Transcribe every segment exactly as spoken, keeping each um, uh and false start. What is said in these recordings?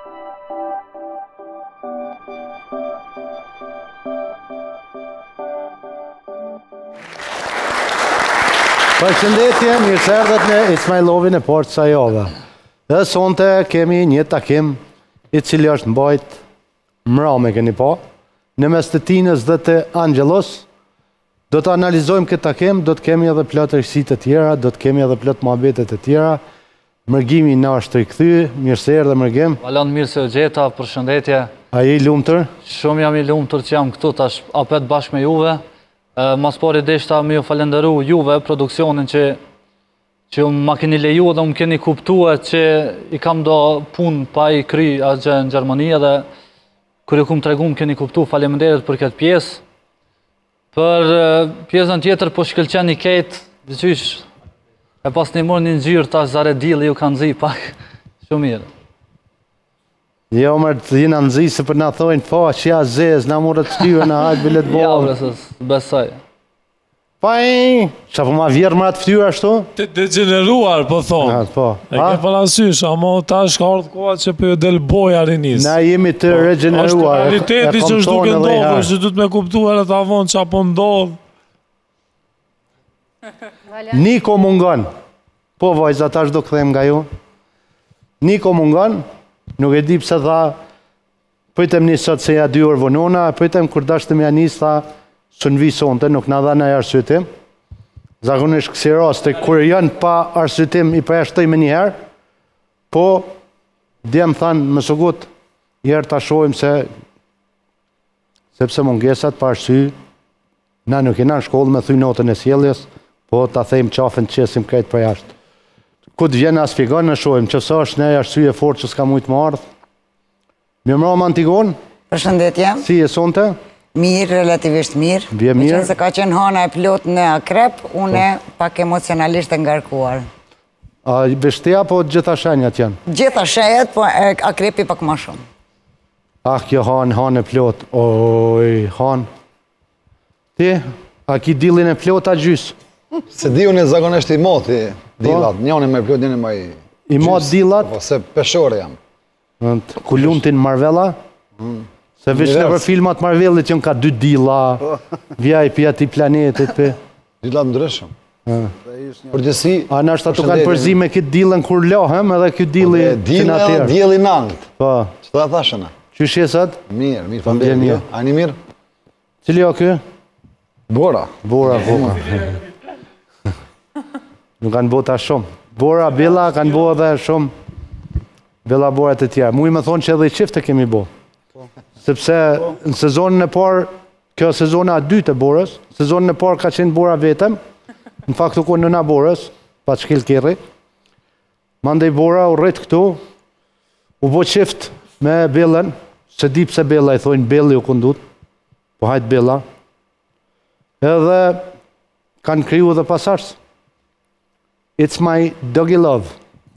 Përshëndetje, mirë se erdhët në Ismailovin e Port Sajove. Dhe sonte kemi një takim i cili është mbajt mrame keni po, në mes të Tinës dhe të Angelos. Do të analizojmë këtë takim, do të kemi edhe plot rësit të tjera, do të kemi edhe plot muhabetet të tjera. Mërgimi na është të i këthy, mirë se erdhe Mërgim. Valon mirë se u gjeta, përshëndetje. A i lumëtër? Shumë jam i lumëtër që jam këtu tash apet bashkë me juve. Mas pari deshta me ju falenderu juve, produksionin që që ma keni leju dhe më keni kuptua që i kam do pun pa i kry asgjë në Gjermani dhe kër ju kum të regu më keni kuptu faleminderit për këtë pjesë. Për pjesën tjetër po shkëlqen i ketë, dhe qysh e pas një mërë një njërë tash zare dili ju kanë zi pak shumë mirë. Jo, mërë të jina nëzi se për nga thojnë, po, që ja zez, nga mërë të shtyve në hajtë bilet bolë. Ja, bresës, besoj. Pa i, që po ma vjerë më atë ftyre ashtu? Të degeneruar, po thonë. Po. E ke parasysh, ama ta është ka ardhë koha që për jo del boja rinis. Na jemi të regeneruar. është realiteti që është duke ndodhë, është du të me kuptu e të avonë që apo ndodhë. Niko mungon. Po, vajza, ta është do këthejmë nga ju. Niko mungon. Nuk e di pëse tha, pëjtem një sot se ja dy orë vonona, pëjtem kur dashtëm ja njës, tha, së në visonte, nuk në dha në arsytim. Zakonisht kësi raste, kur janë pa arsytim, i përjashtoj me njëherë, po, djemë thanë, më sëgut, jërë të ashojmë se, sepse mungesat pa arsy, na nuk i në shkollë me thuj notën e sjelljes, po, ta thejmë qafën të qesim krejtë përjashtë. Këtë vjenë a sfigon në shojmë, që sa është ne arsye fort që s'ka mujtë më ardhë. Mirë mërë Antigon? Përshëndetje. Si e sonte? Mirë, relativisht mirë. Bje mirë. Me qenë se ka qenë hana e plot në akrep, unë pak emocionalisht e ngarkuar. A beshtia po gjitha shenjat janë? Gjitha shenjat, po akrepi pak ma shumë. Ah, kjo hanë, hanë e plot. Oj, hanë. Ti, a ki dilin e plot a gjysë? Se di unë e zakonisht i moti dilat, njëni me plot, njëni me i... I mot dilat? Po, se peshore jam. Ku lumëtin Marvella? Se vishë në për filmat Marvellit që në ka dy dila, vja i pja ti planetit për... Dilat ndryshëm. Përgjësi... A në është atu kanë përzi me këtë dilën kur lohem edhe këtë dili që në atërë? Dili nangët. Po. Që të thashëna? Që shesat? Mirë, mirë, fa mirë. A një mirë? Cili o kë? Bora. Bora, bora. Nuk kanë bota shumë. Bora, Bella kanë bo edhe shumë Bella borat e tjera. Mu i me thonë që edhe i qifte kemi bo. Sepse në sezonën e parë, kjo sezona a dytë e borës, sezonën e parë ka qenë bora vetëm, në faktu ku nëna borës, pa të shkil kjerri. Mandej bora u rritë këtu, u bo qift me Bellën, se di pse Bella i thojnë Belli u kundut, po hajtë Bella. Edhe kanë kryu edhe pasars. It's my doggy love.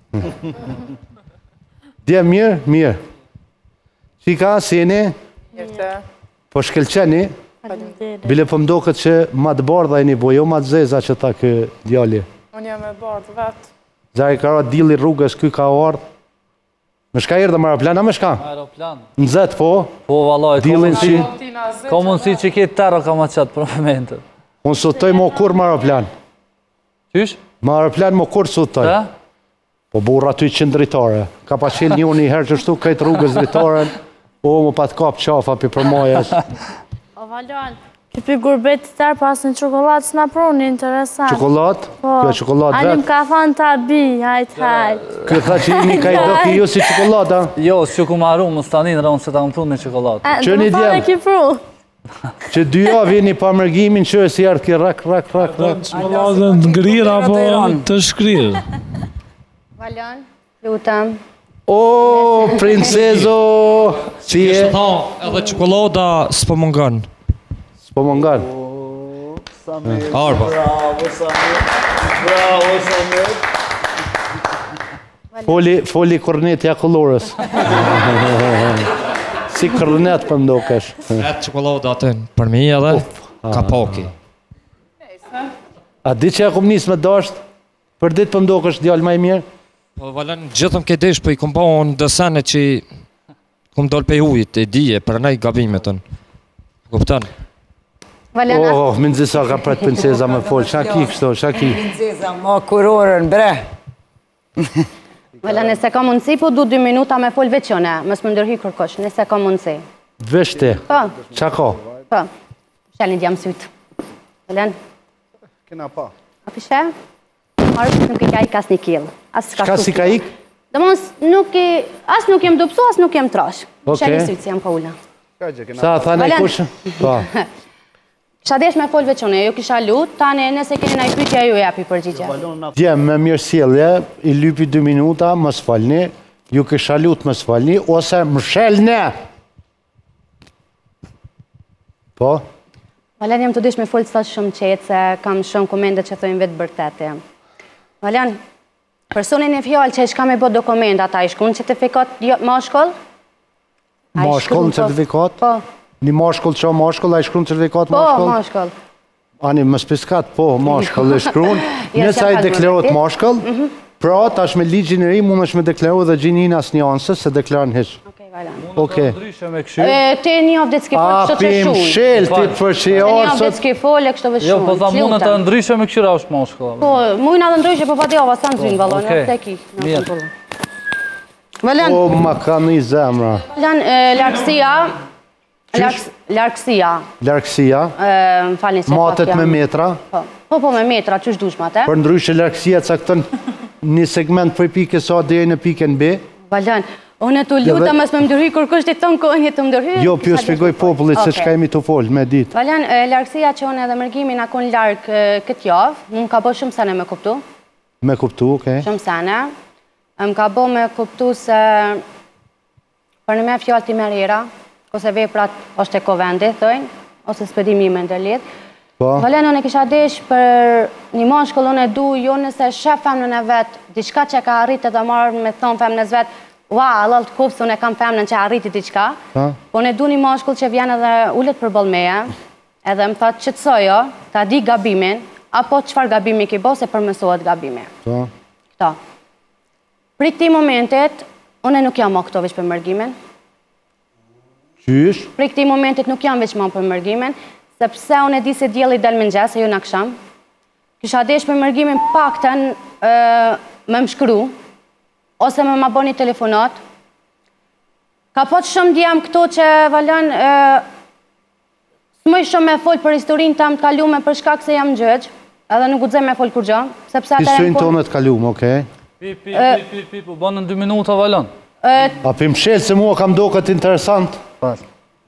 Dje mirë, mirë. Qika, sini? Po shkelqeni? Bile po mdo këtë që ma të bardha e një bo, jo ma të zeza që ta kë djali. Unë jam e bardhë, vetë. Zari ka ra dili rrugës, ky ka ardhë. Me shka erdhe më aeroplan, a me shka? Aeroplan. Në zetë, po? Po, valoj, dilin si... Ka mundësi që ki terë ka ma qëtë për momentet. Unë sotoj më kur më aeroplan. Qysh? Më aeroplan më kur sotoj. Po burra ty qënë dritare. Ka pa qenë një një herë që shtu këtë rrugës dritare, o më pa të kapë qafa për përmojes. O Valon, këpi gurbet të tërë pas në qokolat s'na pruni, interesant. Qokolat? Kjo qokolat vetë? Anim ka thanë ta bi, hajt, hajt. Kjo tha që jeni ka i doki ju si qokolata? Jo, që ku maru, më stanin rënë se ta më prunë një qokolat. Që një djemë? Që dy javë vini pa mërgimin që e si ardhë ki rak, rak, rak, rak. Qokolatën të ngrirë apo të shkrirë? Valon, lutam. O, princezo, si e? Kështë tha, edhe qokolata s'po mungan. S'po mungan? Arba. Bravo, Samir. Bravo, Samir. Foli kornetja kolorës. Si kornet për mdokesh. Etë qokolata atën, për mi edhe, ka poki. A di që ja kom njës me dasht, për ditë për mdokesh djallë maj mirë? Po, Valon, gjithëm ke desh, për i kom po në dësene që kum dol pe ujit, e dije, për nej gabimet tënë. Kuptan? Valena, Oh, më nëzisa ka pret princeza me folë, qa ki kështo, qa ki? Princeza, ma kurorën, bre. Valena, nëse ka mundësi, po du dy minuta me folë veqone, mës më ndërhy kërkosh, nëse ka mundësi. Veshte, Po, qa ka? po, shelin djam sytë. Valena, Kena pa. a pishe? Marë nuk i ka i kas një kilë. Shka si ka ik? Dhe mos, nuk i, as nuk jem dupsu, as nuk jem trash. Okej. Shelin sytë si jam ka ulla. Ka gjë, kena Sa tha ne Valen. kush? Po. Kisha desh me folë veqone, ju kisha lut, tani nëse keni na i pytja ju japi përgjigje. Djem, me mirë sjellje, i lypi dy minuta, më sfalni, ju kisha lut më sfalni, ose më shelne. Po? Valen, jam të dish me folë sa shumë qetë, se kam shumë komende që thojnë vetë bërtete. Valen, personin e fjallë që i shka me bët dokumenta, ta i shkru në certifikat jo- mashkull? A i Mashkull shkru në certifikat? Po, Një mashkull që mashkull, a i shkru në certifikat po, mashkull? mashkull. Ani, më spiskat, po, mashkull e shkruan. Ja, Nësa s'jam i falë deklarot vërtetit. mashkull, pra, tash me ligjin e ri, mund është me deklaru dhe gjinin as njansës, se deklaran hiq. Okej, Valen. Okej. Ndryshe me këshirë. E, Ti një of ditë s'ki folë, A, kështë që pim shumë. shel, ti të Ti përqior, një of ditë sot... s'ki folë, kështë të Jo, shumë. po tha mundë të T'lutem. ndryshe me këshira është moshkull. Po, mujna dhe ndryshe, po pa djava, sa në zynë, valon, okej. e te ki. Mirë. Valen, O, ma ka një zemra. Valen, e, larkësia, larkës- larkësia, Larkësia, e, më falni se matet pak me jam- metra, Po, po, po me metra, qysh dush mate? për ndryshe larkësia caktën një segment për pikës A deri në pikën B. Valen, unë të luta mësë me më ndërhy, kur kështë të tonë kohën të më ndërhy. Jo, pjo spjegoj popullit se Okej. çka jemi të folë me ditë. Valen, e, larkësia që unë edhe mërgimin akon larkë e, këtë javë, mu më ka bo shumë sene me kuptu, Me kuptu, okej. shumë sene. E, Më ka bo me kuptu se për në me fjallë ti merira, ose veprat është e kovendi, thëjnë, ose spedimi me ndërlidh. Po, Valen, unë e kisha desh për një mashkull, unë e du, jo nëse shef femnën e vetë, diçka që ka arritë edhe marrë me thonë femnës vetë, ua, allë të kupsë, unë e kam femnën që arriti diçka, Ha? po unë e du një mashkull që vjen edhe ullet për bëllmeje, edhe më thotë që të sojo, ta di gabimin, apo qëfar gabimi ki bo, se përmësohet gabimi. po. Këta. Pri këti momentit, unë nuk jam ma këto veç për mërgimin, Qysh? Pri këti momentit nuk jam veç ma për mërgimin, sepse unë e di se djeli del më ngjes, e ju në kësham. Kisha desh për mërgimin pakten ë, me më shkru, ose me ma bo një telefonat. Ka po të shumë djem këto që valen, ë, s'moj shumë me folë për historinë tam të kalume për shkak se jam gjëgj, edhe nuk guxem me folë kur gjë, sepse atëherë Historinë po- tonë të kalumë, okej. Pi, pi, pi, pi, pi, po banë në dy minuta valon. ë, A pim shel se mua kam do këtë interesant. Pas.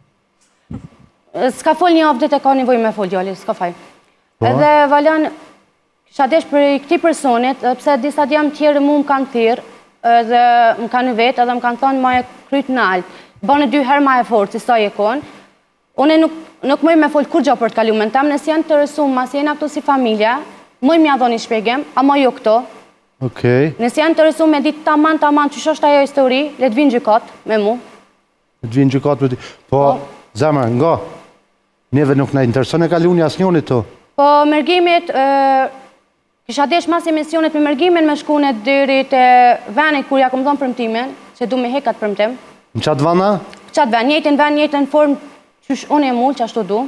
S'ka fol një avdet e ka nevoj me fol djali, s'ka faj. Po. Edhe valan, kisha desh për i këti personit, pse disa djemë tjerë mu më kanë thirë, edhe më kanë vetë, edhe më kanë thonë ma e kryt në altë. Bane dy herë ma e fortë, si sa je konë. Une nuk, nuk mëj me fol kur gjo për të kalumen tam, nësë janë të rësumë, mas jena këto si familja, mëj mja dhoni shpjegim, ama jo këto. Okej. Nësë janë të rësumë me ditë taman, taman, që shosht ajo histori, le të vinë gjykat me mu. Të vinë gjykat për ti. Po, zemra, nga. Neve nuk na intereson e kaluni as njoni të. Po, mërgimit, ë, kisha desh mas emisionet me mërgimin me shkune deri të venit kur ja kom thonë përmtimin, që du me hekat përmtim. Në qatë vana? Qatë ven, njëjtën ven, njëjtën formë, qysh unë e mullë, që ashtu du.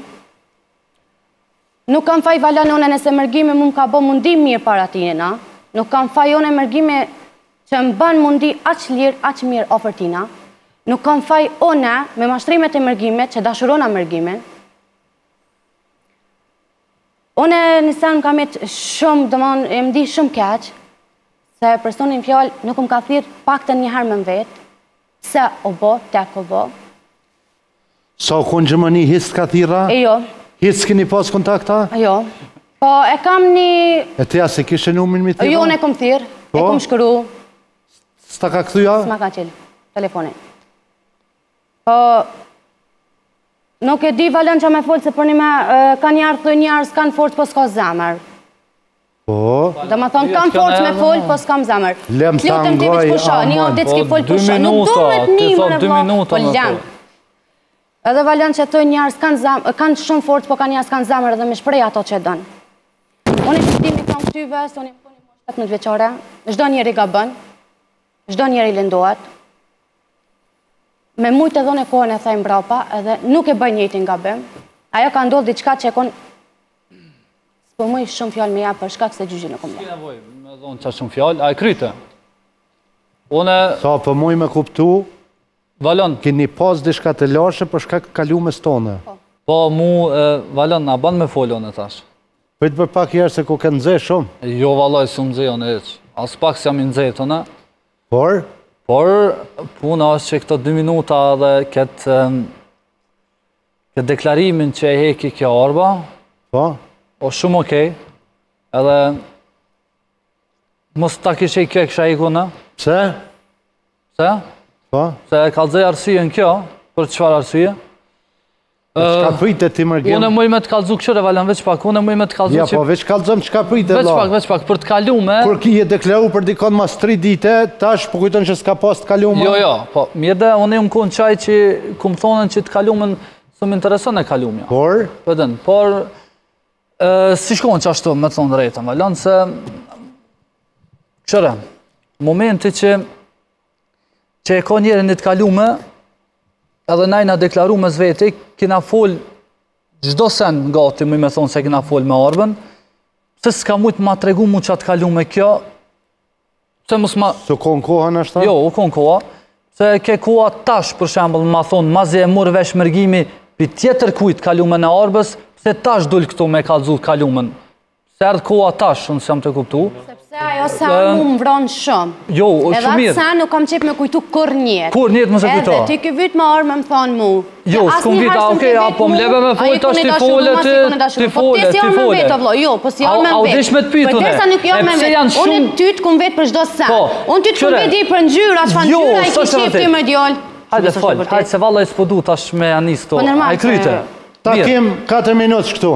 Nuk kam faj valan une nëse mërgimi mu më ka bo mundi mirë para tina. Nuk kam faj une mërgimi që më ban mundi aq lirë, aq mirë ofër tina. Nuk kam faj une me mashtrimet e mërgimit që dashurona mërgimin. Une nisan më kam jetë shumë, dëmon, e më di shumë keq, se personin fjallë nuk më ka thirë pak të njëherë me më vetë, se o bo, tek o bo. Sa u konë gjëmëni hisë ka thira? E jo, Hisë s'kini pas kontakta? e jo. Po e kam një... E teja se kishe numin mi thira? Jo, unë e kom thirë, e Po? kom shkru, S'ta ka këthuja? s'ma ka qelë, telefonin. Po, nuk e di valen që me folë, se për një me, e, ka njarë thë njarë, s'kanë forcë, po s'ka zemër. Po, Dhe më thonë, kam s'ka forcë me njerë, folë, po s'kam zemër. Lem ta Lutem ti ngoj, veç pusha, një aman. adet s'ki Po, folë dy pusha, nuk minuta, duhet ti një thot më dy vlo, minuta po me lem. folë. Edhe valen që të njarë s'kanë zemër, kanë shumë forcë, po kanë njarë s'kanë zemër edhe me shprej ato që dënë. Unë i shtimi kam këtyve, se unë i më koni më shtetëmbëdhjetë veçore, çdo njeri gabon, çdo njeri lëndohet. me mujtë e dhone kohën e thaj mbrapa, edhe nuk e bëj njëjtin gabim. Ajo ka ndodhë diçka që e kon... S'po mëj shumë fjallë me ja për shkak se gjyqi në kom Si nevoj, me dhonë qa shumë fjallë, a e kryte. Une... Sa për muj me kuptu, Valon, keni pas diçka të lashe për shkak kalumes tone. po mu, e, Valon, a ban me folon e tash. Pëjtë për pak jerë se ku ke nëzhe shumë. Jo, valoj, si më nëzhe, në eq. As pak si jam i nëzhe të në. Por, Por, puna është që këto dy minuta dhe këtë këtë deklarimin që e heki kjo arba, po, o shumë okej, edhe mos ta kishe i kjo e kësha i kuna, pse? se? Po, Se e ka dzej arsyen kjo, për çfarë arsye? çka pritet ti mërgim? Unë muj me të kalzu këshire, Valan, veç pak, unë muj me të kalzu Ja, që... po, veç kalzëm çka pritet, Veç la. pak, veç pak, për të kalume... Kur ki je deklaru për dikon mas tri dite, tash po kujton që s'ka pas të kalume? Jo, jo, po, mirë dhe, unë jam kun qaj që ku më thonen që të kalumen së më intereson e kalumja. Por, Pëdën, por, e, si shkon që ashtu, me të thonë drejtën, Valan, se... Këshëre, momenti që që e ka njerën një të kalume, edhe najna deklaru me zveti, kina fol gjdo sen gati, më me thonë se kina fol me arbën, se s'ka mujtë ma tregu mu që atë kalu me kjo, se mos ma... su kon kohën ashta? Jo, u kon koha, se ke koha tash, për shembull, ma thonë, mazi e murë vesh mërgimi, pi tjetër kujt kalume në arbës, se tash dul këtu me kalzu kalumen. Se erdhë koha tash, unë s'jam të kuptu. Sepse ajo sa mu më vronë shumë. Jo, është shumë Edhe mirë. atë sa nuk kam qep me kujtu kur njët. Kur njët më se kujto? Edhe ti ky vyt më orë me më thonë mu. Jo, s'kum vit, a okej, a po m'leve me fol, tash ti fole, ti ti fole, ti fole. Jo, po si orë me A u vetë. dish me të pytu Po ne? derisa nuk jo E me pse vetë. janë Unë shumë- ty të kum vetë për çdo sen. Po, Unë ty të kum qëre. vetë i për ngjyra, çfarë Jo, ngjyra i s'është ke qef vërtet. ti me djalë. Hajde fol, hajde se valla i s'podu tash me anis to. Po, normal, Ai kryte. se- Ta Mirë. kem katër minutë këtu.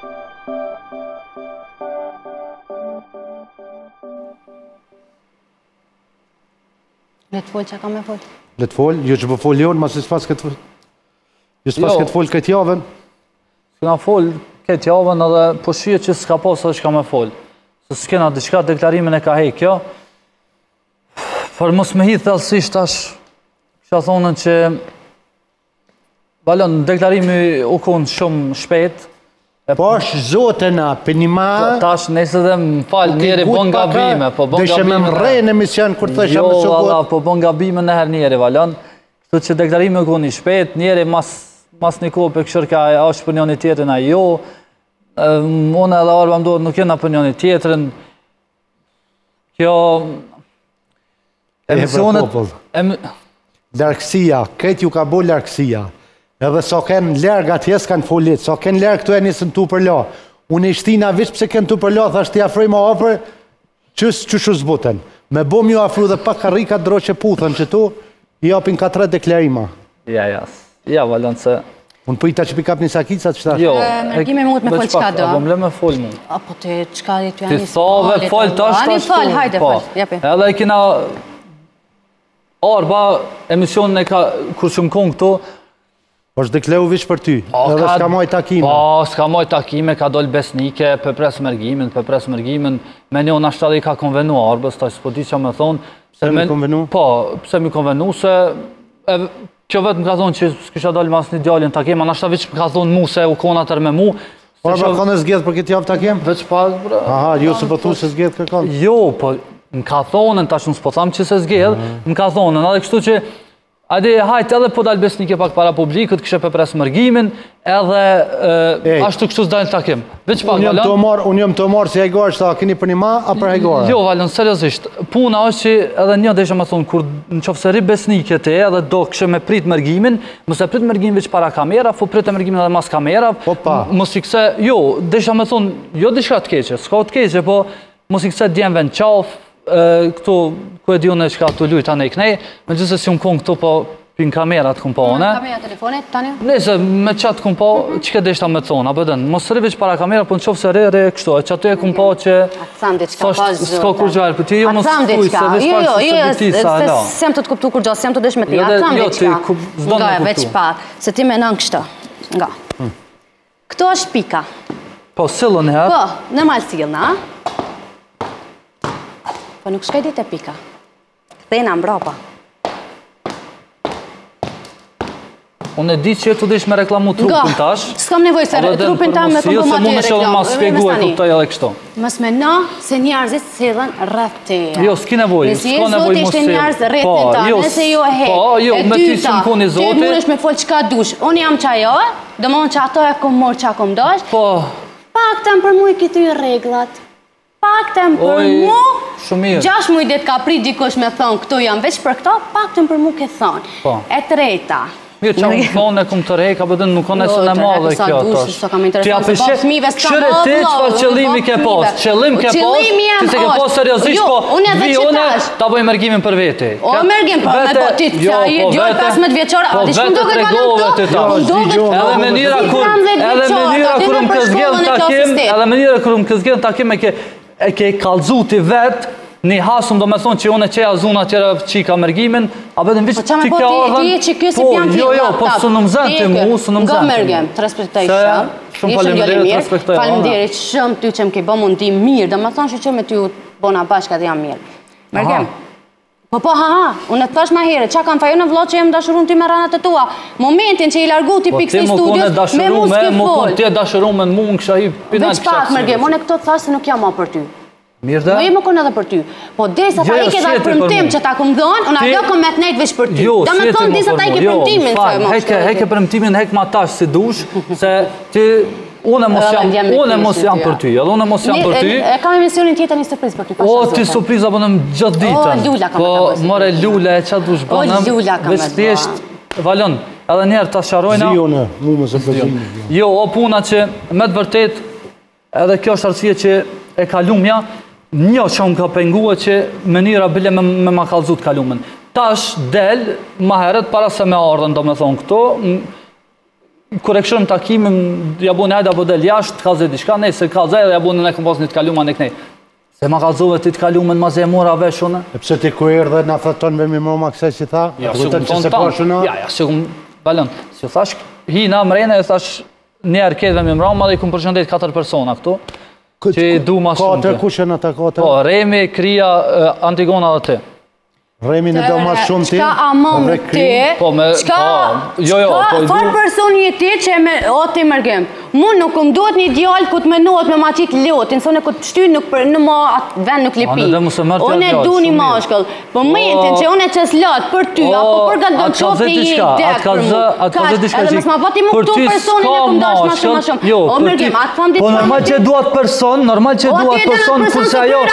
Le të fol çka kam me fol. Le të fol, jo që po fol jonë, mas s'pas këtë fol. Jo s'pas Jo. këtë fol këtë javën. S'kena fol këtë javën edhe po shije që s'ka pas edhe çka me fol. Se s'kena diçka, deklarimin e ka hek kjo. Por mos me hidh thellësisht tash, kisha thonën që Balon, deklarimi u kon shumë shpejt. E Po është zote na, për një ma... tash nëse dhe më fal, njeri bon gabime, po bon Dëshë me gabime. më rejë në emision, kur thësha Jo, më valla, sukur. po bon gabime në her njeri, Valon. Kështu që deklarimi u kon i shpejt, njeri mas, mas një kohë për këshër ka është për njëni tjetërin a jo. Ëm, Unë edhe arba më do nuk jena për njëni tjetërin. Kjo... Emisionet... popull. em- Larkësia, këtë ju ka bo larkësia. Edhe so kënë lërë atje s'kanë folit, so kënë lërë këtu e nisën tu për la. Unë i shtina vishë pëse kënë tu për la, thashtë t'i afroj ma apër, qësë që shu zbuten. Me bom ju afru dhe pak karrika dro që puthën që tu, i apin katre deklarima. Ja, ja, ja, Valon, se... Unë pëjta që pikap një sakicat që tash. Jo, Mërgimi mund me veç fol çka pak, do. apo më le me fol mu. Apo ti çka di ty Ti ani. thove, fol, tash, Ani tash, fol, tu, hajde, po. fol, jepi. Edhe e kina... Arba, emisionin e ka, kur që më konë këtu, është deklaru vishë për ty, O, edhe ka- s'ka maj takime. Po, s'ka moj takime, ka dollë besnike, për pres mërgimin, për pres mërgimin, me një unë ashtë edhe i ka konvenu arbës, ta s'po di që me thonë. Pse mi me- konvenu? Po, pse mi konvenu, se e, kjo vetë më ka thonë që s'kisha dollë mas një djallin takime, në ashtë veç më ka thonë mu se u kona tër me mu. se Arba që- kone zgjedh për këtë javë takim? Veç pa, bre. Aha, ju se pëtu se zgjedh kërkon. Jo, po më ka thonën, tash unë s'po tham që se zgjedh, më ka thonën, edhe kështu që Ade hajt edhe po dalë besnike pak para publikut, kështë për pres mërgimin, edhe e, Ej. ashtu kështu s'dalë takim. Veç pak, Unë jam të Valon. marë, unë jam të marë si Hajgore, që ta keni për një ma, a për Hajgore? Jo, Valon, seriosisht. Puna është që edhe një desha me thonë, kur në qofë se ri besnike te edhe do kështë me prit mërgimin, mos e prit mërgimin veç para kamera, po prit e mërgimin edhe mas kamera. Po pa. Mos i kse, jo, desha me thonë, jo dishka të keqe, s'ka të keqe, po mos i kse djemve në qaf, e, këtu, ku e di unë që ka të lujt anë i knej, me gjithse si unë konë këtu po pin kamerat këm po one. Kamera telefonit tani. Nëse me qatë këm po, që ke deshta me thonë, a bëdën, mos rri veç para kamera, po në qofë se re, re, kështu, e që aty e këm po që... A të tham diçka Thosht, pas zë. s'ka kur gjarë, për ti jo A mos të tham thuj, diçka. se veç Jo, pak jo, se jo, se di sa, se ala. sem të të kuptu kur gjo, sem të desh me ti. Jo, A të dhe- tham jo, diçka. ti ku- s'do Nga me e veç kuptu. pak, se ti me nën kështë. Nga. Këto është pika. Po, sillën herë, Po, normal sillna, a? Po nuk shkaj ditë e pika. Kthejna mbrapa. Unë e di që tu dish me reklamu trupin tash. S'kam nevoj se trupin ta me këmbu ma të reklamu. Se mu ma spjegu e kuptoj edhe kështu. Mës me na se njerëzit sillen rreth teja. Jo, s'ki nevoj, s'ka nevoj mu ishte njerëz rreth ta, nëse jo e hek. Jo, me ti që më koni zoti. Ti mundesh me fol qka dush. Unë jam qajo, do më që ato e kom morë qa kom dash. Po. Pak të më për mu i këty reglat. Pak të më për mu, gjash mu i det ka prit dikush me thonë, këtu jam veç për këto, pak të më për mu ke thonë. E treta. Mirë që më thonë e kumë të rejka, bëdën nuk kone se në madhe kjo tosh. Ti apeshe, këshire ti qëfar qëllimi ke pas, qëllim ke pas, ti se ke pas seriosisht, po vi une, ta boj mërgimin për veti. O, mërgim, po me po ti të qa i gjoj pesëmbëdhjetë vjeqore, a di shkëm do këtë valon këto? Edhe menira kur më këzgjen takim, edhe menira kur më këzgjen takim e ke kalzu ti vetë, një hasëm do me thonë që unë e qeja zuna tjera qika mërgimin, a bedin vishë ti ka ardhen... Ti e që kësi pjanë Jo, jo, po së në mëzën të mu, së në mëzën të mu. Nga mërgem, të respektaj shumë. Shumë faleminderit, të respektaj. Faleminderit shumë ty që më ke bo mundim mirë, dhe me thonë që që me ty u bona bashka dhe jam mirë. Mërgem. Po, po, ha, ha, unë e të thash ma herë, qa kam fajo në vlo që jem dashurun ty me ranat e tua. Momentin që i largu ti pikës i studios, me mu s'ki fol. Ti e dashurum me në mu në kësha i pinat Veç pak, Mërgem, unë e këto të thash se nuk jam ma për ty. Mirë dhe? Më e më konë edhe për ty. Po desa ta i ke dhe përmtim që ta këmë dhonë, unë ajo këmë me të nejtë veç për ty. Da me thonë disa ta i ke përmtimin që e më shkërë. Heke përmtimin, hek ma tash si dush, se ti... Unë e mos jam për ty, edhe unë e mos jam për ty. E kam emisionin tjetër një surpriz për ty, ka shazove. O, ti surpriza bënëm gjatë ditën. O, lula kam e të bëzit. Po, more lula e qa dush bënëm. O, lula kam e të bëzit. Valon, edhe njerë të sharojna. Zione, mu më se përgjim. Jo, o puna që me të vërtet, edhe kjo është arsye që e kalumja, një që unë ka pengua që mënira bile me ma kalzut kalumen. Tash del, ma heret para se me ardhen, do me thonë këto, kër e këshërëm takimin, jabun e hajda po del jashtë, kalze diçka, nej, se kalze edhe jabun e ne këm pas një të kalumen e kënej. Se ma kalzove ti të kalumen ma ze mora vesh une. E pëse ti ku erdhe në thëton me mi mroma kësaj që tha? Ja, si këmë tonë tanë. Ja, ja, si këmë, balon, si thash, hi na mrejnë e thash një erketve mi mroma dhe i këmë përshëndet katër persona këtu. Që i du ma shumë të. Katër, kush e në ta katër? Po, Remi, Kria, Antigona dhe ti. Remi në do ma shumë ti? Qka amon me ti? Po, me... Qka... Jo, jo, po i du... Farë personi e ti që e me... O, ti mërgem. Mun nuk më duhet një djallë ku të me nohet me ma qitë lotin, se unë e ku të shty nuk për në ma atë vend nuk lipi. Unë e du një mashkëll. Po mentin që unë e qës latë për ty, apo për gatë do të qopë të je dekë për mu. Edhe mësë ma pati mu këtu personin e këm dash ma shumë ma shumë. O, mërgem, atë thëm ditë... Po, normal që duat person, normal që duat person, kurse ajo...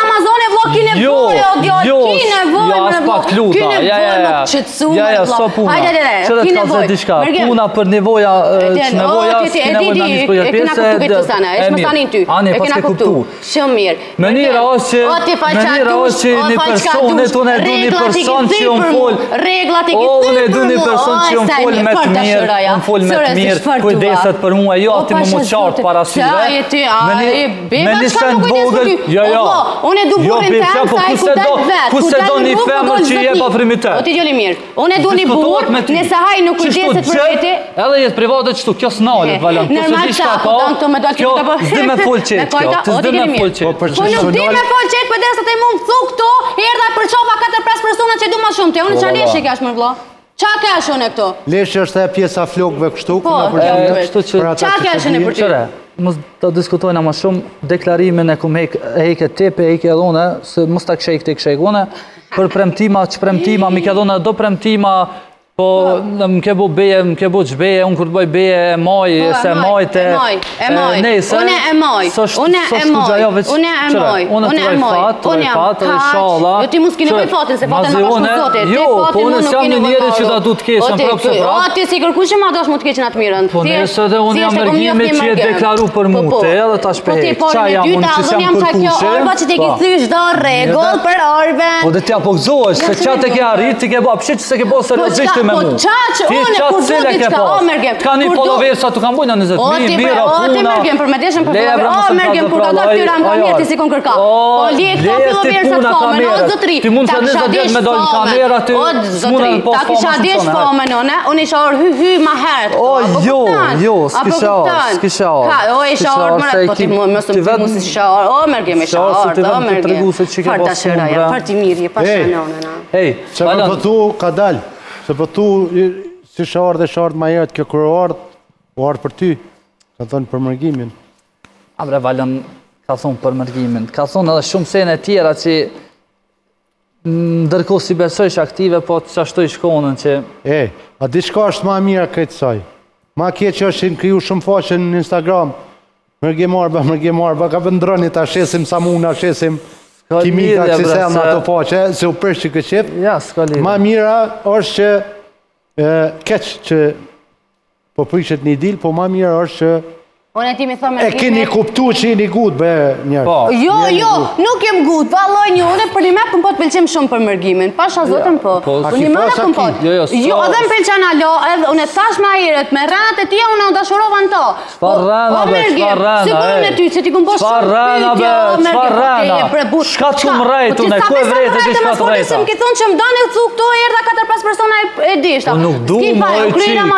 Kluta, ja, ja, ja, ja, ja, so puna, që dhe të kalze diçka, puna për nevoja, që nevoja, s'ki nevoj me njës për jërë pjesë, e mirë, ani, pas ke kuptu. Shumë mirë. Menira është që, menira është që një personet, unë e du një person që unë fol, o, unë e du një person që unë fol me të mirë, unë fol me të mirë, kujdeset për mua, jo, ati më më qartë para syve, me një send vogël, jo, jo, jo, bifja, po kuse do një femër që je pa frimitet. O ti gjoli mirë. Unë e du një burë, nëse haj nuk kujdeset për veti. Edhe jetë private qëtu, kjo s'nalet, Valon. Normal qa, po dan këto me dojtë kjo zdi me full qetë kjo. Të zdi me full qetë. Po nuk di me full qetë, për derisa të i mund thu këto, erdha për qofa katër pesë persona që du ma shumë të. Unë qa leshe kash më vlo? Qa kash unë e këto? Leshe është e pjesa flokve kështu, qa kash unë e për ty? Mos të diskutojna ma shumë, deklarimin e kumë hejke tepe, hejke edhone, se mos të kshejk të kshejk une, për premtima, që premtima, mi ke dhona do premtima, po më ke bu beje, më ke bu gjbeje, unë kur të bëj beje e maj, se majte... E maj, e maj, une e maj, une e maj, une e maj, une e maj, une e maj, jo ti mu s'ki nevoj fatin, se fatin ma bashkë më zotit, ti fatin mu nuk ki nevoj fatin, që da du të keshen, prapë se prapë. O, ti si kërku që ma dash mu të keshen atë mirën. Po nëse dhe unë jam mërgjimi që je deklaru për mute, edhe ta shpehek, qa jam unë që s'jam kërkushe. Orba që ti ki thysh do regull për orben. Po dhe ti apogzohesh, se qa te ke arrit, ti ke bo apshit që se ke bo seriosisht me mu. Po qa që une kur du t'i qka, o mërgjem. Ka një follower sa t'u kam bujna në njëzet mi, mira, puna. O ti mërgjem, për me deshen për follower, o mërgjem, kur ka do këtyra më kamerë, ti si kon kërka. Po lijet ka follower sa t'fomen, o zotri, ta kisha desh fomen, o zotri, ta kisha desh fomen, unë isha orë hy hy ma heret. O jo, jo, s'kisha orë, s'kisha orë. O isha orë mërat, po ti më së më mu si isha orë, o mërgjem isha orë, o mërgjem. Farta shëraja, farti mirje, pa shënonëna. Se për pëtu ka dalë, se për tu Si shë ardhe, shë ardhe ma herët, kjo kërë ardhe, u ardhe për ty, ka thonë për mërgimin. Abre, Valon, ka thonë për mërgimin. Ka thonë edhe shumë sene tjera që ndërkohë si besojsh aktive, po që ashtu i shkonën që... E, a di shka është ma mira këtë saj? Ma kje që është në kriju shumë faqe në Instagram, mërgjimar, ba mërgjimar, ba ka vëndrënit, a shesim samuna, a shesim kimika, që se në ato faqe, se u përsh që këtë qip. Ja, s'ka lidhje. Ma mira është që keq që po prishet një dil, po ma mirë është që Unë e ti mi thëmë e keni kuptu që jeni gut, be njërë. Jo, jo, nuk jem gut, valoj një une, për një me pëm po të pëlqem shumë për mërgimin. Pasha zotën po. Për një me pëm po. Jo, edhe më pëlqen alo, edhe unë e thash ma iret, me ranat e tia unë dashurova në to. Qfar rana, be, qfar rana, e. Sigurën e ty, që ti këmë bosh Qfar rana, be, qfar rana. Shka të më rejtë, une, ku e vrejtë, ti shka të rejta. Më ki thonë që më dani të cuk këto erda katër pesë persona e dishta. Nuk du, moj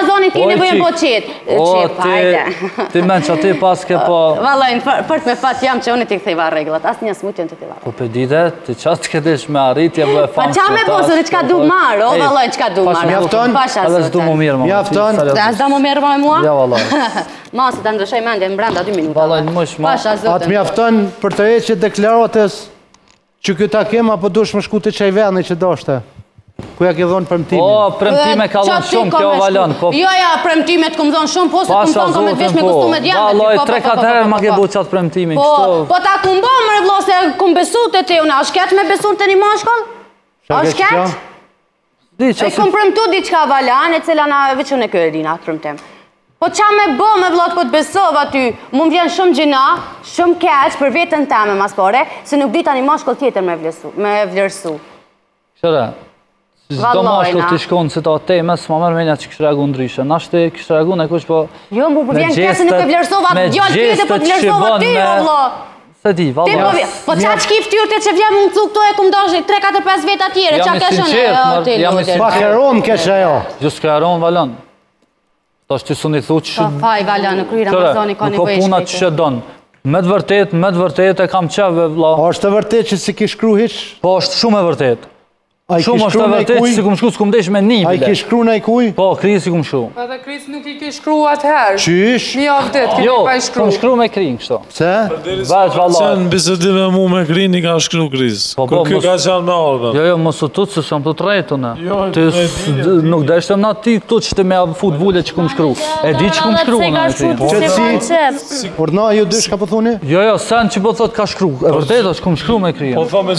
qi. Që ti pas ke po... Valojnë, fërt me fat jam që unë ti këthejva reglat, asë një smutjen të ti varë. Po për dite, ti qatë këtish me arritje më e famë që ta... Pa qa me po, së në qka du marë, o valojnë qka du marë. Mjafton? Edhe s'du më mirë, më Mjafton? Dhe s'da më mirë me mua? Ja, valojnë. Ma, se të ndryshoj mendje në brenda dy minuta. Valojnë, mësh, ma. Atë mjafton për të reqe deklaratës që këta kem, apo dush më shku të qaj veni që doshte? Ku ja ke dhonë premtimin? O, premtime ka dhonë shumë, kjo Valon. Jo, ja, premtimet këmë dhonë shumë, po se këmë thonë ka me të vesh me kostume djame. Valoj, tre katër herë ma ke bu qatë premtimin, kështu. Po ta këmë bo, mërë vlo, se këmë besu të te una. Ashtë ketë me besu të një mashkoll? Ashtë ketë? E këmë premtu diqka Valon, e cila na veqën e kjo e dina, të premtem. Po qa me bo me vlot po të besova ty, mu më vjen shumë gjina, shumë keq për vetën teme mas pore, se nuk dita një mashkoll tjetër me vlerësu. Qëre? Zdo mashkull të shkonë si ta teme, s'ma mërë menja që kështë reagu ndryshë. Nashtë kështë reagu në kush po... Jo, mu përvjen kërë se nuk e vlerësova të gjallë tjete, po të vlerësova ty, o vlo. Se di, valë. Po qa që kif tyrte që vjen më nëcu këto e këmë dojë tre katër pesë veta tjere, qa këshën e hotel hotel. Pa heron kështë ajo. Gjusë ka heron, Valon. Ta është që su një thu që... Pa faj, Valon, në kryra Ramazani ka një bëjë Me të vërtet, me të vërtet e kam qeve, vla. është të vërtet që si ki shkru hiq? Po, është shumë e vërtet. Shumë është të vërtet që si kumë shku s'kumë desh me një bile. A i ki shkru në i kuj? Po, Kris si kumë shku. Edhe Kris nuk i ki shkru atëherë. Qysh? Një avdet, kemi pa i shkru. Jo, kumë shkru me Krin, kështu. Se? Veç vallar. Qenë bisedim e mu me Krin i ka shkru Kris. Kër kjo ka qenë me orbe. Jo, jo, mos u tutë se shumë të trejtu në. Nuk deshtëm na ti këtu që të me fut vullet që kumë shkru. E di që kumë shkru në Krin. Urna, ju dysh ka po thuni? Jo, jo, sen që po thot ka shkru. E vërtet është kumë shkru me Krin. Po thome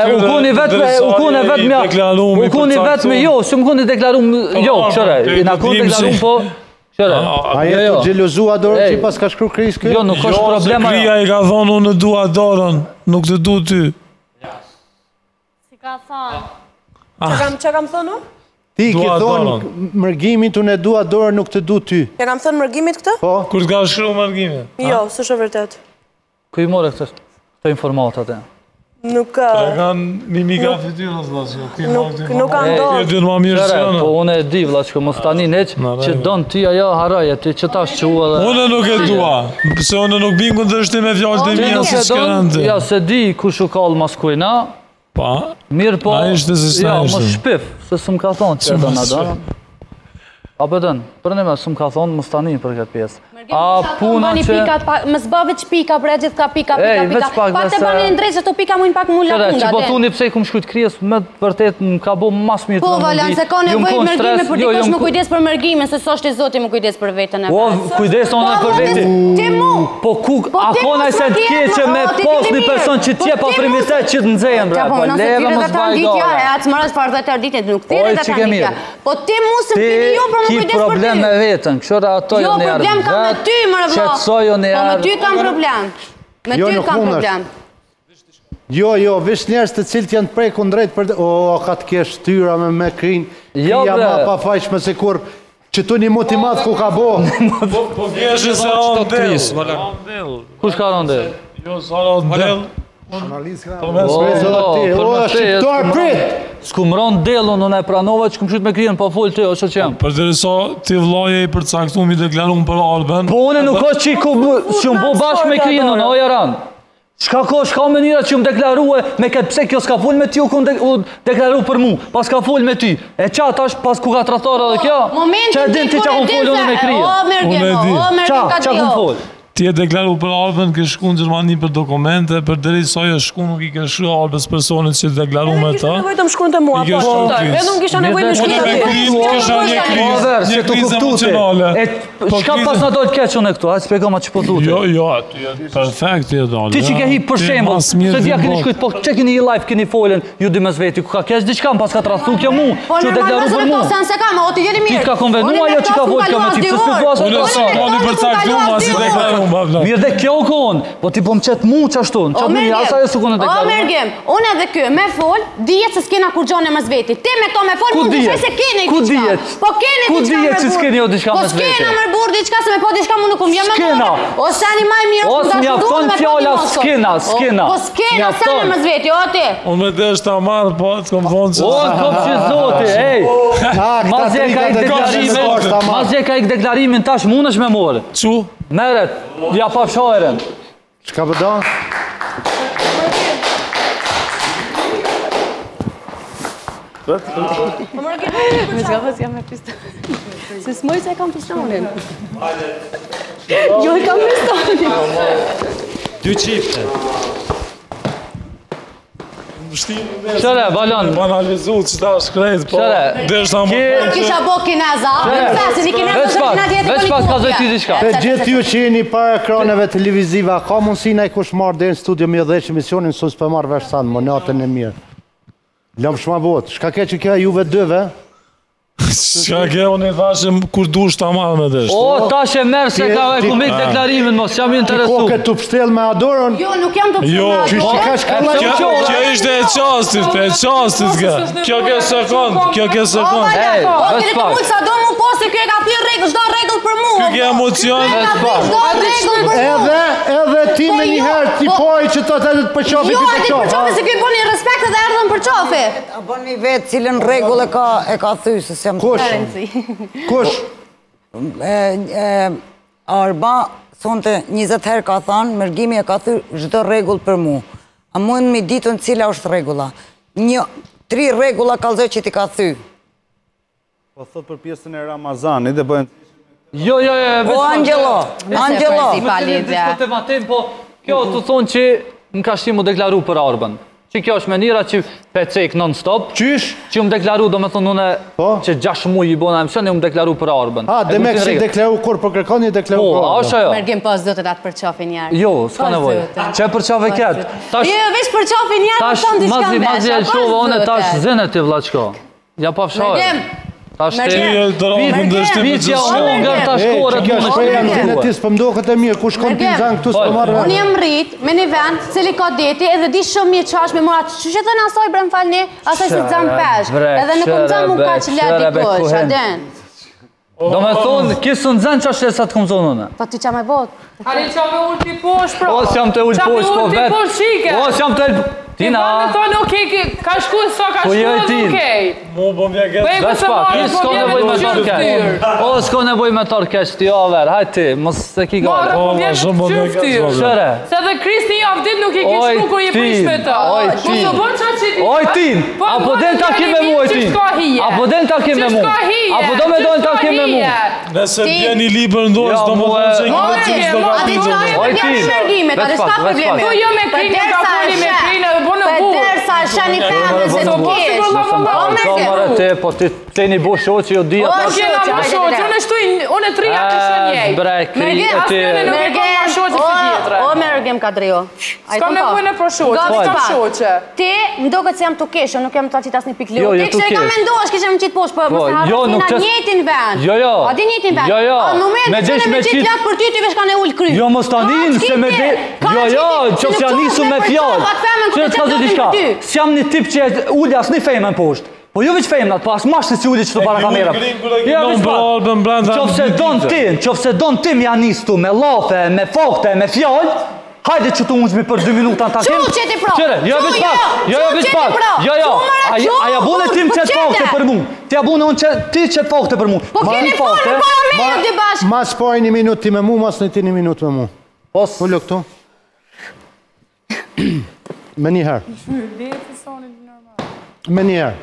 qëfar Unë i vetë me jo, që më kënë i deklarum, jo, qëre, i na kënë deklarum po, qëre. A jetë të gjelozua dorë që i pas ka shkru Kris kjo? Jo, nuk është problema. Jo, Kria i ka thonë unë dua dorën, nuk të du ty. Si ka thonë? Që kam thonë unë? Ti ki thonë mërgimit unë e dua dorën, nuk të du ty. Ja kam thonë mërgimit këtë? Po? Kur t'ka shkru mërgimit? Jo, së shë vërtet. Ku i more këtë informatat e? Nuk... Tre kanë mimika fityrës, vlasë. Nuk kanë dorë. Kjo dhënë ma mirë që janë. Po, unë e di, vlasë, që mos tani neq, që donë ty ajo haraje, ty që ta shqu edhe... Unë nuk e dua, pëse unë nuk bingu të është me fjallë të mija se s'kërëndë. Ja, se di ku shukallë mas kujna, pa, mirë po, na ishte se s'na ja, ishte. mos shpif, se s'm ka thonë që e do në do. A pëtën, për një me s'm ka thonë, mos tani për këtë pjesë. A puna që... Më zbave që pika, bre gjithë ka pika, pika, pika. Pa të bani në drejtë që të pika mujnë pak mu la punda. Që po thuni pse i kumë shkujt Krijës, me vërtet më ka bo mas mirë të Po, në mundi. Valan, se ka nevoj mërgime për dikosh më kujdes për mërgime, se sot është i zoti më kujdes për vetën e Po, kujdes onë për vetën. Ti mu! Po, ku, akona i se të keqe me pos një person që tje pa frimitet që të nxejën, bre. Po, leve më zbaj gare. Atë më rrës parë dhe të arditje, nuk thire dhe të arditja. Po, ti mu se më tiri jo për më kujdes për ty. Ki problem me vetën, këshora ato jo në ardhë vetë. Po me ty kam problem. Me ty kam problem. Jo, jo, vish njerës të cilët janë të prej kundrejt për... O, ka të kesh tyra me me Krin. Kria ma pa fajshme se kur që tu një muti madhë ku ka bo. Po kjeshe se rondel. Kush ka rondel? Jo, sa rondel. O, shqiptar prit! S'kum ronë delë, unë e pranova që kum shqyt me Krijen, pa full të, o që që jam. Për të risa, ti vlaje i përcaktum i deklarum për Alben. Po une nuk është që i ku që më bo bashkë me Krijen, unë, o jaran. Shka ko, shka mënyra që më deklarue me këtë pse kjo s'ka full me ty, u deklaru për mu, pas ka full me ty. E qa tash pas ku ka tratara dhe kjo, që e din ti që kun full unë me krije. O, Mergem, o, Mergem ka Qa kun full? Ti e deklaru për Albën, ke shku në Gjermani për dokumente, për deri soj e shku nuk i ke shku Albës personit që deklaru me ta. Edhe nevojë të më shkruan të mua, po. Edhe unë kisha nevojë të shkruan të mua. Kisha një krizë, një krizë emocionale. Shka pas në dojtë keqën e këtu, hajtë spjegama që po thute. Jo, jo, ty e perfekt ti e dalë. Ti që ke hip për shembull, se dhja keni shkujt, po që keni i live, keni folën, ju dy mes veti, ku ka keq diçka, pas ka trasu kjo mu, që deklaru për mu. Ti ka konvenua jo që ka folë kjo me ti, se s'pi thua Unë s'ka toni për caktu ma si deklaru ma vla. Mirë dhe kjo kon, po ti po më qëtë mu që ashtu, që atë një asa e su konë deklaru. O, Mergem, unë edhe kjo, me fol, dijet se s'kena kur gjone mes veti. Ti me to me fol, mund të se keni Ku diçka. dijet? Po keni Ku diçka dijet që s'keni jo diçka Po mes veti? s'kena mërbur diçka, se me po diçka mu nuk umë vjen me S'kena. more. Ose ani maj mirë, Ose mjafton fjala s'kena, s'kena. Po s'kena, sa me mes veti, o ti. Unë me desh ta marrë, po të kom thonë që... O, kom që zoti, ej! Mazje ka ik deklarimin, mazje ka ik deklarimin tash mund është me morë. Qu? Meret, ja pa fshajren. Shka përdo? Me s'ka pas jam me piston. Se s'moj se e kam pistonin. Jo, e kam pistonin. Dy qifte. Shëre, balon. Më analizu që ta shkrejt, po... Shëre. Desh ta më... Kisha bo kineza, me pëse, një kineza Veç të pak, kina tjetë veç pak ka zoj ti diçka. Për gjithë ju që jeni para ekraneve televiziva, ka mundësi na i kush marrë dhe në studio me dheqë emisionin, sus për marrë vesh sanë, më natën e mirë. Lëmë shma botë, shka ke që kjo juve dëve? Shka ke, unë i thashëm kur dush ta marrë me desh. O, tash e merë se ka e kumik deklarimin, mos jam interesu. Ko këtë të pështel me adorën? Jo, nuk jam të Jo, përna. Që ka shkalla Kjo- që? Kjo ishte e qastit, e qastit ka. Kjo ke sekund, kjo ke sekund. Ej, O, veç kene të pak. mujtë sa do mu po, se kjo e ka thirë regull, shdo regull për mu. Kjo ke emocion. Kjo e ka thirë shdo regull për mu. Edhe, edhe ti Po me jo, njëherë ti po- poj që të të të përqofi Jo, ti a ti për qofi, se kjo i boni respekt edhe erdhën për qofi. A bëni vetë cilën regull e ka, e ka thy, se s'jam të Kush? Kush? E, e, Arba, sonte njëzet herë ka thanë, mërgimi e ka thy çdo regull për mu. A mund mi ditën cila është regulla? Një, tri regulla kalzoj që ti ka thy. Po thot për pjesën e Ramazanit dhe bëjnë... Jo, jo, jo, veç O, pak. Angelo, Angelo. Si pa lidhja. Më të tematim, po kjo të thonë që më ka shti mu deklaru për Arbën. Që kjo është menira që pecek non-stop. Qysh? Që më deklaru, do me thonë une, Po? që gjash muj i bona emisioni, më deklaru për Arbën. A, dhe me kësi deklaru kur për kërkoni deklaru Po, për a është ajo? Mergim po s'do të datë për qofi njerë. Jo, s'ka Po, nevojë. zote. Që për qave ketë. Tash, Jo, veç për qofi njerë, tash, më thonë diçka mazi, në mazi e vesh. shova, one tash zene ti vla qko. Ja pa fshajë. Mergim, Tash ti... Mergim. Ti e dërabën dhe shtim me Vitja gjithë. unë nga tash E, që korët kjo më në shpreja në shkruaj. zene ti s'pëmdo këtë mirë, ku shkon ti Mergem. zanë këtu s'pë marrë Unë vetë. jem rrit me një vend, cili ka deti, edhe di shumë mirë qash me morat. Që që të në asoj bre më falni, asoj se të zamë pesh. bre, Edhe nuk më zamë mu ka që qere, leti bre, kush, kuhen. adin. Do me thonë, kisë në zënë qash e sa të këmë zonë une. Po ty qa me bot. Ari qa me ullë t'i posh, pra. O, s'jam të ullë posh, po Qa me ullë t'i posh vetë. qike. O, s'jam të ullë... Tina... Ti pa me thonë, okej, ki- ka shku sa ka Po shku jo e edhe tin. okej. Mu po mja Po këtë. e Veç këse pak, marrë, kisë po s'ka vjen nevoj me me torë qyrë kesh. ftyrë. O, s'ka nevoj me torë kesh, ti over, hajt ti, mos se ki Marrë, gale. po ma vjen shumë me po qyrë me ftyrë. këtë. Shere, Se dhe Kris një javë dit nuk i ki Oj, shku kur i tin, prish me ta. oj, Po tin. të bën qa që ti... oj tin, Po, apo po, den po, takim me po, mu e që tin. s'ka hije. Apo den takim me Që mu. s'ka hije. Apo do me Që dojnë s'ka takim me mu. hije. Nëse bjen i libër ndorës, Ja, do më mu e- thonë që i Mo, këtë qështë do mo, ka a di pizë. qa e Oj, Jam tin. shërgimet, Veç atë pak, s'ka veç probleme. pak. Po jo me krinë, ka foli me krinë edhe bo në Për burë. dersa shani femën se Po, të po, kesh. po, po, po, po, O, po, Mergim. Ka marë te, po ti te një bo shoqë, jo dhja. O, Po që nga ma shoqë, unë e shtuj, unë e trija të shënjej. bre, kri Mergim, e ti... asë nuk e kom ma shoqë si tjetre. O, Mergim Kadrio. S'ka nevojë në për shoqë, Gabi s'ka çfarë? shoqë. Ti, më do këtë se jam të keshë, nuk jam të qitë asë një pikë Jo, lirë. jo, Ti tu kështë e ka kesh. mendosh, kështë e më qitë poshë, po Po, më se jo, hapë nuk të qes- njëtin vend. Jo, jo. A di njëtin vend. Jo, jo. A në moment, Me të gjesh qene me me qitë qitë- lakë për ty, ty vesh ka në ullë kry. Jo, mos tanin, se me de... Jo, jo, që s'ja nisu me fjallë. Që të thazë diçka. S'jam një tip që ulli asë një fejmen poshtë. Po jo veç fejmnat, po asë mashtë si ulli që të para kamerët. Jo, veç pak. Qofse don ti, qofse don ti m'ja nistu me lafe, me fakte, me fjallë, hajde që të unqmi për dy minuta në takim. Qu që ti pro. Qere, jo Qu, veç jo, pak. Jo, jo qu veç që ti pak. pro. Jo, jo. Qu, mara, A- qu, A ja bune tim po qëtë qete. fakte për mu. Ti ja bune unë që ti qëtë fakte për mu. Po keni folë për para me dy bashkë. Mas poj një minut ti me mu, mas në ti një minut me mu. Pos... Ullo këtu. me njëherë. Me njëherë.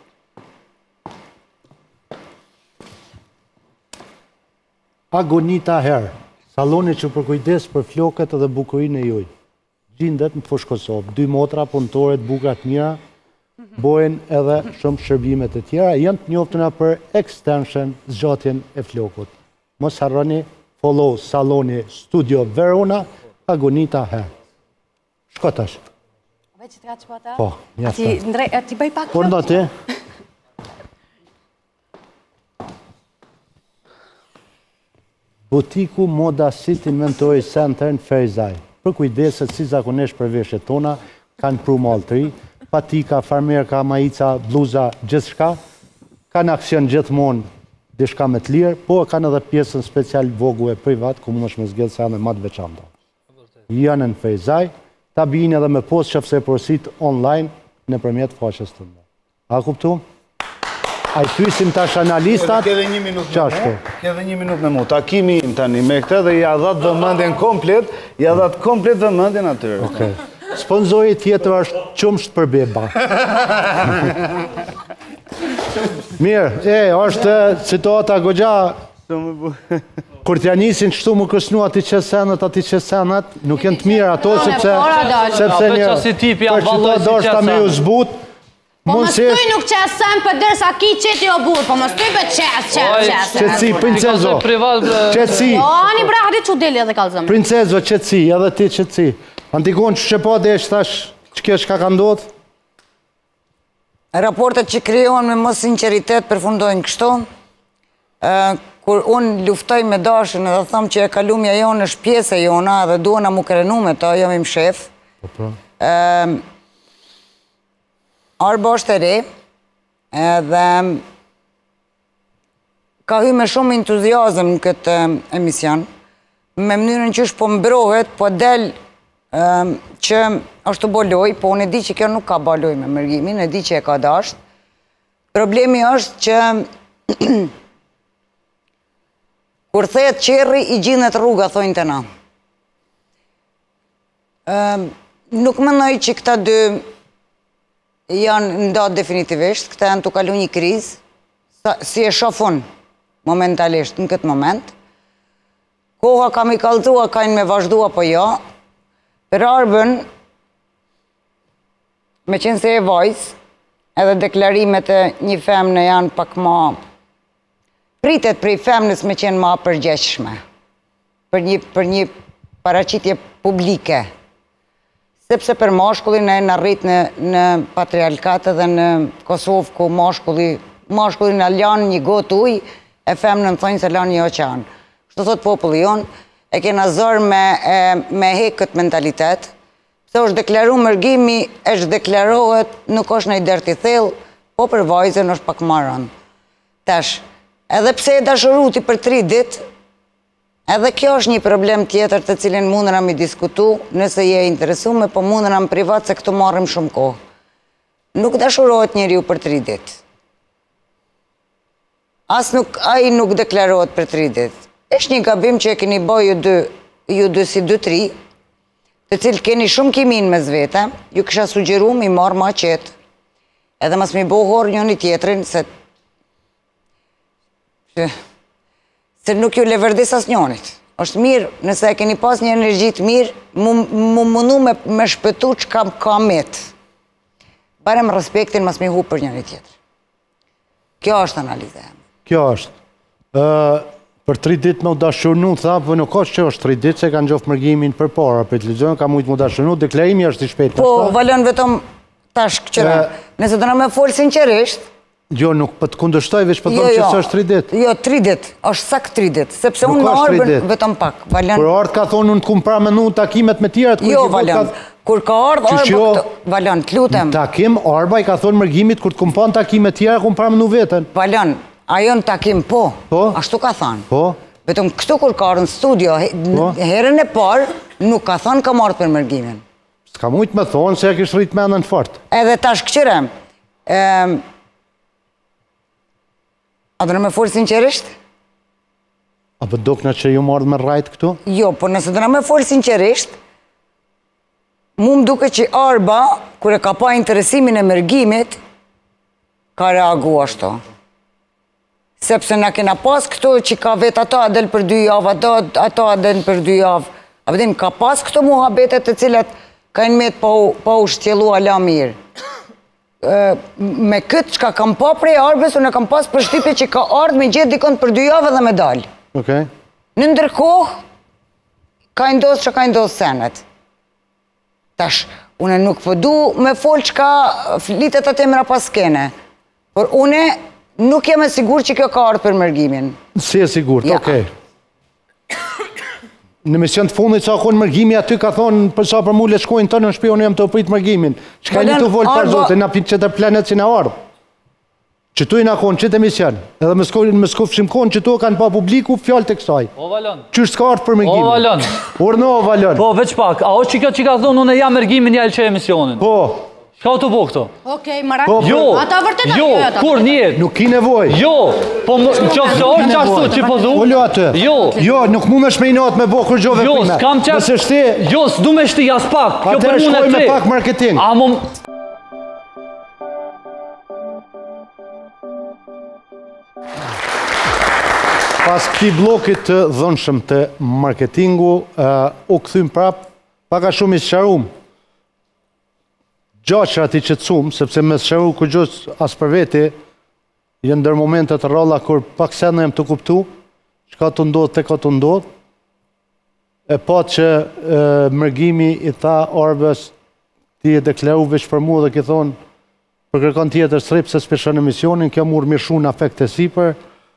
Agonita herë. Saloni që përkujdes për flokët dhe bukurinë e juj. Gjindet në Fushë Kosovë. Dy motra punëtore të bukat mira, bojnë edhe shumë shërbimet e tjera, janë të njoftuna për extension zgjatjen e flokut. Mos harroni follow Saloni Studio Verona, Agonita herë. Shko tash. Veç të ka që po ta? Po, mjafta. Ti bëj pak Por në ti? Butiku Moda City Inventory Center në Ferizaj. Për kujdeset si zakonisht për veshjet tona, kanë pru mall të ri, patika, farmerka, majica, bluza, gjithë shka, kanë aksion gjithmonë dishka me të lirë, po kanë edhe pjesën special vogu e privat, ku mund është me zgjedhë se janë e matë veçanta. Janë në Ferizaj, ta bijin edhe me post që fse porosit online në përmjet faqës të ndë. A kuptu? A i pysim tash analistat, qashtu? Kede një minut me mu, takimi im tani me këte dhe ja dhatë vëmëndjen komplet, ja dhatë komplet vëmëndjen atyre. Sponzori tjetër është qumsht për beba. Mirë, e, është situata gogja, kur t'ja nisin qështu më kësnu ati qesenët, ati qesenët, nuk jenë të mirë ato, sepse një për qëto dorës ta me ju zbut, po më stuj nuk qesen për dërsa ki qeti o burë, po më stuj për qes, qes, qes. Qetësi, princezo, qetësi. O, një brahdi që deli edhe kalzëm. Princezo, qetësi, edhe ti qetësi. Antikon që shqepo dhe e që thash që kesh ka ka ndodhë? Raportet që kryohen me mos sinceritet përfundojnë kështu. Kur unë luftoj me dashën edhe thëmë që e kalumja jonë është pjesë e jona dhe duona mu krenu me ta, jam im shef. Arba është e re edhe ka hy me shumë entuziazm në këtë emision, me mënyrën që është po mbrohet, po del që është të boloj, po unë e di që kjo nuk ka boloj me mërgimin, e di që e ka dasht. Problemi është që kur thejet qerri i gjindet rruga, thojnë të na. Nuk më nëjë që këta dy janë ndatë definitivisht, këta janë të kalu një kriz, si e shofun momentalisht në këtë moment. Koha kam i kalzua, kajnë me vazhdua po jo, për Arbën, me qenë se e vajzë, edhe deklarimet e një femne janë pak ma, pritet prej femnës me qenë ma përgjeqshme, për një paraqitje publike. Sepse për mashkullin e në rritë në patriarkatë dhe në Kosovë, ku mashkullin në lanë një gotë uj, e femnën në thonjë se lanë një oqanë. Shtë thot populli jonë, e kena zërë me hekë këtë mentalitet, se është deklaru mërgimi, është deklarohet, nuk është në i derti thellë, po për vajzën është pak marën. Tash, edhe pse e dashuruti për tri ditë, edhe kjo është një problem tjetër të cilin mundëra mi diskutu, nëse je interesume, po mundëra më privat se këtu marrim shumë kohë. Nuk dashurohet njeri ju për tri ditë. As nuk, a i nuk deklarohet për tri ditë. Eshtë një gabim që e keni boj ju dy si dy tri, të cilë keni shumë kimin me zvete, ju kësha sugjeru mi marë ma qetë, edhe mas mi bohor një një tjetërin, se se nuk ju leverdis as njonit. Është mirë, nëse e keni pas një energjit mirë, mu mundu me shpëtu që kam kamet. Barem respektin mas mi hu për një një tjetër. Kjo është analize. Kjo është. Për tri ditë me u dashurnu, tha, për nuk është që është tri ditë, se kanë gjofë mërgimin për para, për televizion, ka mujtë mu dashurnu, deklarimi është i shpejt. Po, valon vetëm tash këqëra. Nëse të në me folë sinqerisht, jo, nuk për të kundështoj, veç për thonë që së është tri ditë. Jo, tri ditë, është sak tri ditë, sepse unë në Arbën vetëm pak. Kër ardë ka thonë, unë të kumë pra menu takimet me tjera. Jo, Valon, kur ka ardë Arbë, Valon, të lutem. Takim, Arba i ka thonë mërgimit, kur të kumë pa në takimet tjera, kumë pra menu vetën. Valon, ajo në takim, po, ashtu ka thonë. Po. Vetëm këtu kur ka ardë në studio, herën e parë, nuk ka thonë ka marrë për mërgimin. Ska mujtë me thonë, se e kishë rritë menën fort. Edhe tash këqyrem, a do në me folë sinqerisht? A për dok në që ju mardë me rajtë këtu? Jo, po nëse do në me folë sinqerisht, mu më duke që Arba, kër e ka pa interesimin e mërgimit, ka reagu ashtu. Sepse na kena pas këto që ka vetë ato adel për dy javë, ato, ato adel për dy javë. A vedin, ka pas këto muhabetet të cilat ka në metë pa, pa u shtjelu ala mirë. E, me këtë që ka kam pa prej Arbës, unë kam pas përshtypje që ka ardhë me gjithë dikon për dy javë dhe me dalë. Okay. Në ndërkohë, ka ndosë që ka ndosë senet. Tash, une nuk përdu me folë që ka flitet atë emra pas kene. Por une nuk jam e sigur që kjo ka ardhë për mërgimin. Si e sigur, Ja. okej. Në mision të fundit sa konë mërgimi aty ka thonë për sa për mu le shkojnë të në shpion jam të oprit mërgimin. Qka një të volë për zote, na pitë që të planet që në ardhë. Që tu i na konë, që të mision. Edhe më skofshim konë që tu kanë pa publiku fjallë të kësaj. O Valon. Qështë s'ka ardhë për O mërgimin? Valon. Urno, o Valon. Po, veç pak, a o që kjo që ka thonë unë e jam mërgimin një alqe emisionin? Po. Shka o të po këto? Okej, marak. Po, Jo, Ata vërtet jo, kur njetë? Nuk ki nevoj. Jo, po më qofë se orë qashtu që po dhu? Ullo atë. Jo. Jo, nuk mu me shmejnot me bo kur gjove Jo, prime. s'kam qep... Nëse shti... Jo, s'du me shti as pak. Kjo Atëre për mune shkoj me tre. pak marketing. A më... Pas këti blokit të dhënshëm të marketingu, u këthym prap, paka shumë i sëqarum. Gjaqër ati që të cumë, sepse me sëqaru ku gjusë as për veti, jenë ndër momentet ralla kur pak sena jem të kuptu, qka të ndodhë të ka të ndodhë, e pa që mërgimi i tha Arbës, ti e deklaru veç për mu dhe ki thonë, për kërkon tjetër srip se s'peshën emisionin, kjo murë mirë shumë në afekt e sipër,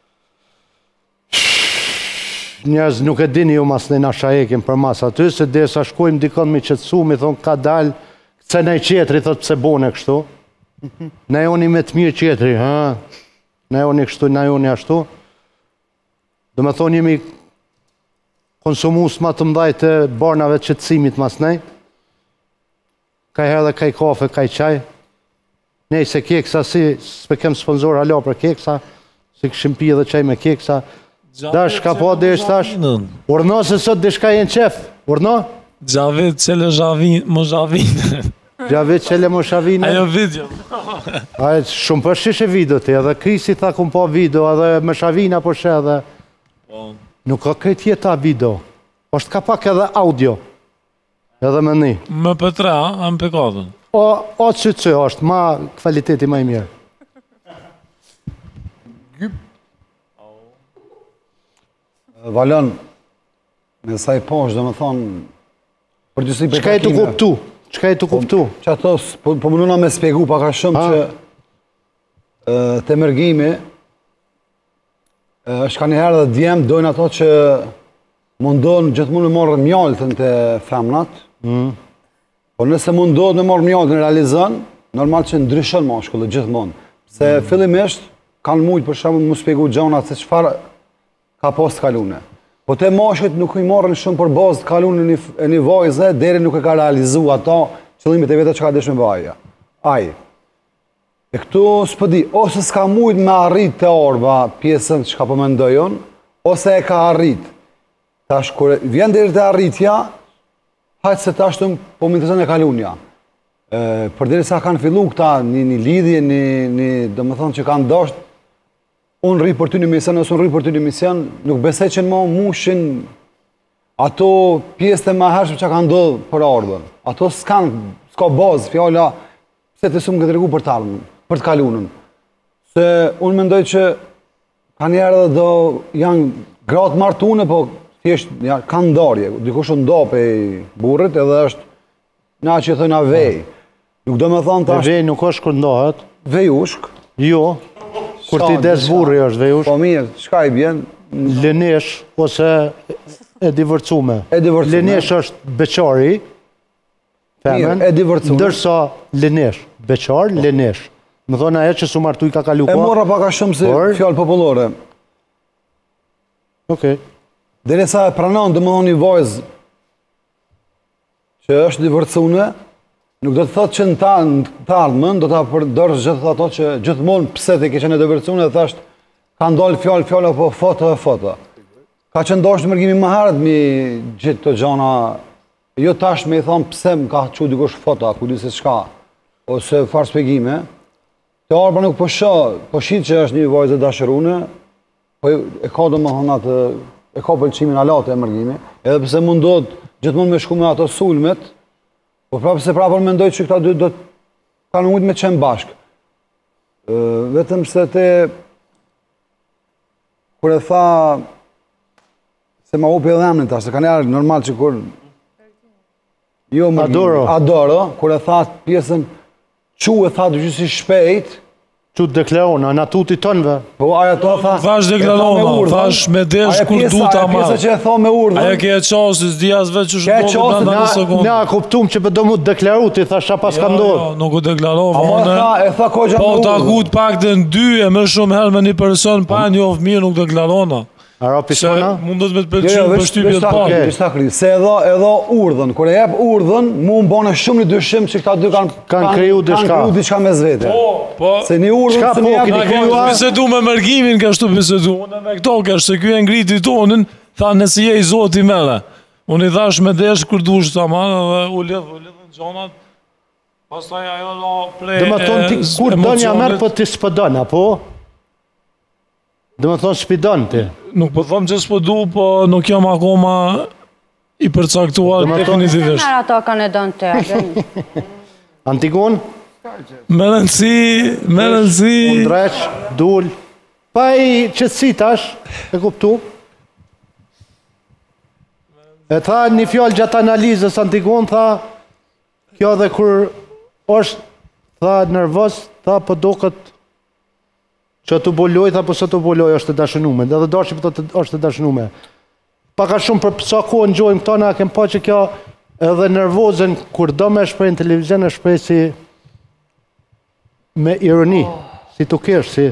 njerëz nuk e dini ju mas në nasha ekim për mas aty, se dhe sa shkojmë dikon mi qëtësu, mi thonë ka dalë, se ne qetri, thot pse bone kështu, ne joni me të mirë qetri, ha, ne joni kështu, ne joni ashtu, dhe me thonë jemi konsumus ma të mdaj të barnave të qëtësimit mas nej, ka herë dhe kaj kafe, kaj qaj, nej se keksa si, s'pe kem sponsor hala për keksa, si këshim pi dhe qaj me keksa, dash ka po dhe ishtë tash, urno se sot dhe shka jenë qef, urno? Gjavit qele zhavin, më zhavin. Gjavit qele më shavine? Ajo video. Ajo shumë për shishe video ti, edhe Krisi tha kum po video, edhe më shavina po shë edhe. Nuk ka këtë jeta video, është ka pak edhe audio, edhe me një. Më për tre, a më pekatën. O, o që që është, ma kvaliteti ma i mirë. Valon, me saj poshtë, dhe me thonë, për gjësi për Qka e të kuptu? Qka e të kuptu? Që ato, po më nuna me spjegu paka shumë që të mërgimi, është ka njëherë dhe djemë, dojnë ato që mundon gjithmonë me morë mjallëtën të femnat, por nëse mundon me morë mjallëtën e realizën, normal që ndryshën mashkullë gjithmonë. Se fillimisht, kanë mujtë për shumë më spjegu gjonat se qëfar ka pas të kalune. Po te mashkët nuk i morën shumë për bazë të kalune e një vajze, deri nuk e ka realizu ato qëllimit e vete që ka desh me baja. Aji. E këtu s'pëdi, ose s'ka mujtë me arrit të orba pjesën që ka përmendojon, ose e ka arrit. Tash, kër vjen deri të arritja, hajtë se tash të po më interesën e kalunja. Për deri sa kanë fillu këta një lidhje, një, do më thonë që kanë dasht, unë rri për ty një mision, ose unë rri për ty një mision, nuk besej që në më mushin ato pjesë të ma hershme që ka ndodhë për ardhën. Ato s'kan, s'ka bazë, fjalla, pse të sumë këtë regu për të ardhën, për të kalunën. Se unë mendoj që ka njerë dhe do janë gratë martune, po thjesht kanë ndarje, dikush u ndo pe burrit edhe është na që thëna vej. Nuk do me thonë të ashtë... Vej nuk është kur ndohet? Vej ushk. Jo. Kur ti des burri është vejush? Po mirë, qka i bjen? Lenesh, ose e divorcume. E divorcume. Lenesh është beqari, mirë, e divorcume. Ndërsa Lenesh, beqar, Lenesh. Më thonë aje që su martu i ka kalu ko. E mora paka shumë si fjallë popullore. Okej. Dere sa e pranon, dhe më thonë një vojzë që është divorcune, nuk do të thotë që në të ardhëmën, do të përdorës gjithë ato që gjithmonë pse të ke qenë e divorcune dhe thashtë ka ndollë fjallë, fjallë, apo foto dhe foto. Ka që ndoshtë mërgimi më herët mi gjithë të gjana jo tash me i thonë pse më ka që dikush fota, ku di se çka, ose farë spjegime, të Arba nuk po shoh, po shit që është një vajzë dashurune, po e ka domethënë atë, e ka pëlqimin alate e mërgimi, edhe pse mundohet gjithmonë me shku me ato sulmet, po prapë se prapë mendoj që këta dy do të kanë mujtë me qenë bashkë. Vetëm se te, kur e tha, se ma upi edhe emnin ta, se kanë jarë normal që kur... Jo, Adoro. Adoro, kur e tha pjesën, që e tha të gjysi shpejt, që të deklarona, në tuti tënve. Po, aja to tha... Thash deklarona, thash me desh kur du ta marrë. Aja pjesa që e tha me urdhën. Aja ke e qasis, dijas veç që shkodhë në në sekundë. Ne a kuptum që për do mu të deklaru, ti thash qa pas ka ndodhë. Nuk u deklarova. E tha kogja me urdhën. Po ta kut pak dhe në dy, e më shumë herë me një person, pa një ofë mirë nuk deklarona. Ara pisona? Mundët me të pëlqyë për shtypjet parë. Okay. Se edhe urdhën, kër e jep urdhën, mu më bane shumë një dyshim që këta dy kanë kanë kriju diçka me zvete. Se një urdhën se një jep një urdhën. Bisedu me mërgimin kështu bisedu, unë me këto kështë, se kjo e ngriti tonën, tha nësi je i zoti mele. Unë i thash me desh kër dush të amanë dhe u lidhë, u lidhë në gjonat. Pastaj ajo la plej e emocionit. Kur donja merë për të spëdon, apo? Dhe më thonë shpidon ti. Nuk po thëmë që s'pëdu, po nuk jam akoma i përcaktuar definitivisht. Që ato kanë e donë të? Antigon? Me rëndësi, me rëndësi... Undreq, dull... Pa i qëtësi tash, e kuptu. E tha një fjallë gjatë analizës Antigon, tha... Kjo dhe kur është, tha nervos, tha për do këtë... që të boloj, tha po së të boloj është të dashënume, dhe dhe dashi për të është të dashënume. Paka shumë për sa kohë në gjojmë këta, na kem pa që kjo edhe nervozën, kur do me shprej në televizion, e shprej si me ironi, si të kesh, si...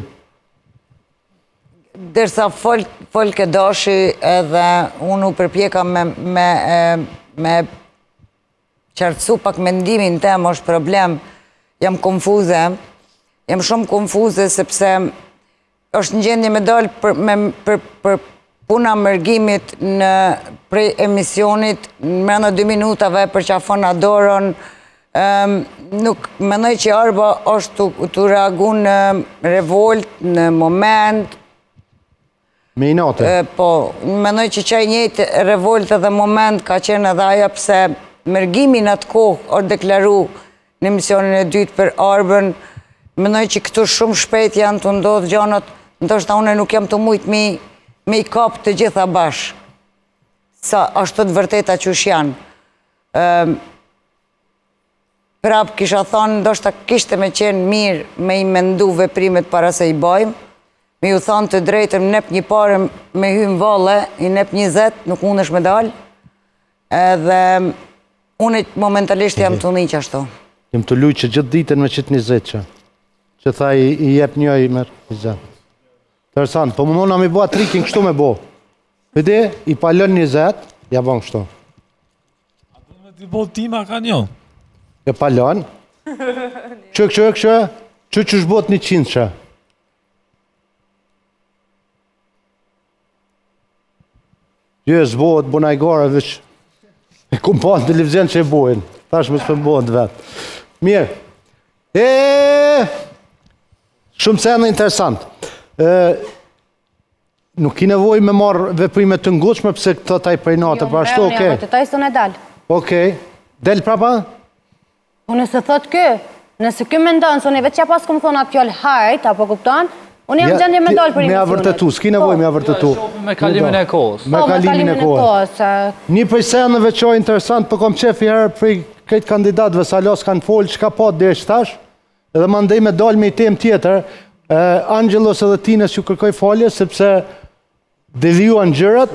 Dersa folk e dashi edhe unë u përpjeka me qartësu pak mendimin tem, është problem, jam konfuze, Jem shumë konfuze sepse është në gjendje me dalë për puna mërgimit në prej emisionit, në në dy minutave për që afon Adoron, nuk menoj që Arba është të reagu në revolt, në moment. Me i natë? Po, menoj që qaj njëjtë revolt edhe moment ka qenë edhe aja pëse mërgimin atë kohë është deklaru në emisionin e dytë për Arbën. Menoj që këtu shumë shpejt janë të ndodhë gjanët, ndoshta une nuk jam të mujtë me i kapë të gjitha bashkë, sa ashtu të vërteta që është janë. Prapë kisha thonë, ndoshta kishte me qenë mirë me i mendu veprimet para se i bajmë, me ju thonë të drejtëm, nep një pare me hymë vale, i nep njëzet, nuk unë është me dalë, edhe une momentalisht jam të një që ashtu. Jem të lujë që gjithë ditën me qitë njëzet që. Që tha i jep një i mërë, i zë. Interesant, po më mona mi bua trikin kështu me bo. Vidi, i palën një zetë, ja bon kështu. A të me t'i bo tima ka një? E palën. Që kështu, kështu, që që shbot një qinë që. Jo, zbot, buna i gore, vëq. E kumë pa në televizion që e bojnë. Thash më së përmbojnë të vetë. Mirë. Eee... Shumë se në interesant. Nuk ki nevoj me marrë veprime të ngushme pëse këto taj prejnate, pra ashtu oke. Jo, të taj së në dalë. Oke. Del prapa? Po nëse thot kë, nëse kë me ndonë, së në vetë që pas këmë thonë atë fjallë hajt, apo kupton, unë jam gjendje me dalë për emisionit. Me avërtetu, s'ki nevoj me avërtetu. Me kalimin e kohës. Me kalimin e kohës. Një për senëve që o interesant, për kom qefi herë për këtë kandidatëve sa los kanë folë, që ka po dhe shtash, edhe më ndej me dalë me i tem tjetër, Angelos edhe Tines ju kërkoj falje, sepse devijuan gjërat,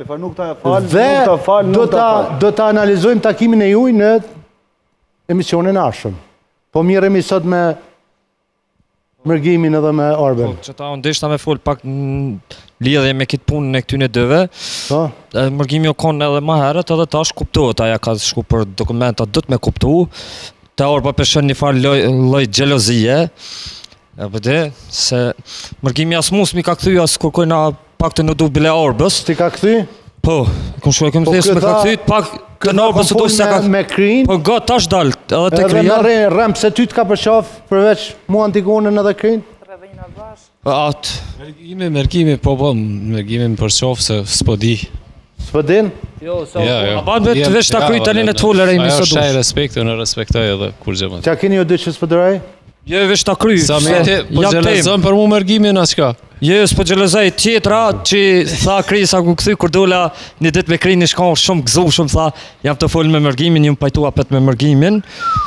dhe do të analizojmë takimin e juj në emisionin arshëm. Po miremi sot me mërgimin edhe me Arben. Që ta ndeshta me folë pak lidhje me kitë punën e këtyne dëve, mërgimi o konë edhe ma herët, edhe ta është kuptohet, aja ka shku për dokumenta dhët me kuptu, të Arba përshën një farë loj gjelozije, e përde, se mërgimi as mus mi ka këthy, as kërkojna pak të në du bile Arbës. Ti ka këthy? Po, këmë shku e këmë thesë me ka këthy, pak Të Norbës së dush se ka... Me Krin. Po ga tash dalë, edhe të Kria. Edhe me rem, se ty t'ka përshaf përveç mua Antigonën edhe Krin? Atë. Mergimi, mergimi, po po, mergimi më përshaf se s'po di. S'po din? Jo, so... Ja, jo. A banë vetë veç t'a kryt tani në t'full e rejmi së dush. Ajo shaj respektu, në respektoj edhe kur gjë më. Qa keni ju dy që s'po dëraj? Jo, veç t'a kry. Sa me ti, po gjelezon për mu mergimin as ka? Jo, s'po gjelezoj tjetra që tha Kri sa ku këthy kur dola një dit me Kri një shka shumë gëzu, shumë tha jam të full me mërgimin, ju më pajtu apet me mërgimin.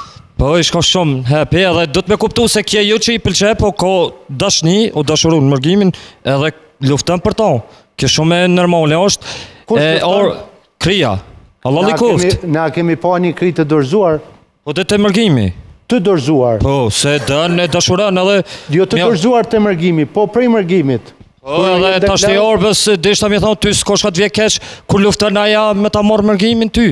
Po i shka shumë happy edhe do të me kuptu se kje jo që i pëlqe, po ko dashni o dashuru në mërgimin edhe luftën për to. Kje shumë e normale është. E or Kria, Allah li kuft. Na kemi pa një Kri të dorëzuar. Po dhe të mërgimi. Të dorëzuar. Po, se dën e dashuran edhe... Jo të dorëzuar të mërgimi, po prej mërgimit. Po edhe tash të Orbës, deshta mi thonë ty s'ko shka t'vje keq, kur luftën aja me ta morë mërgimin ty.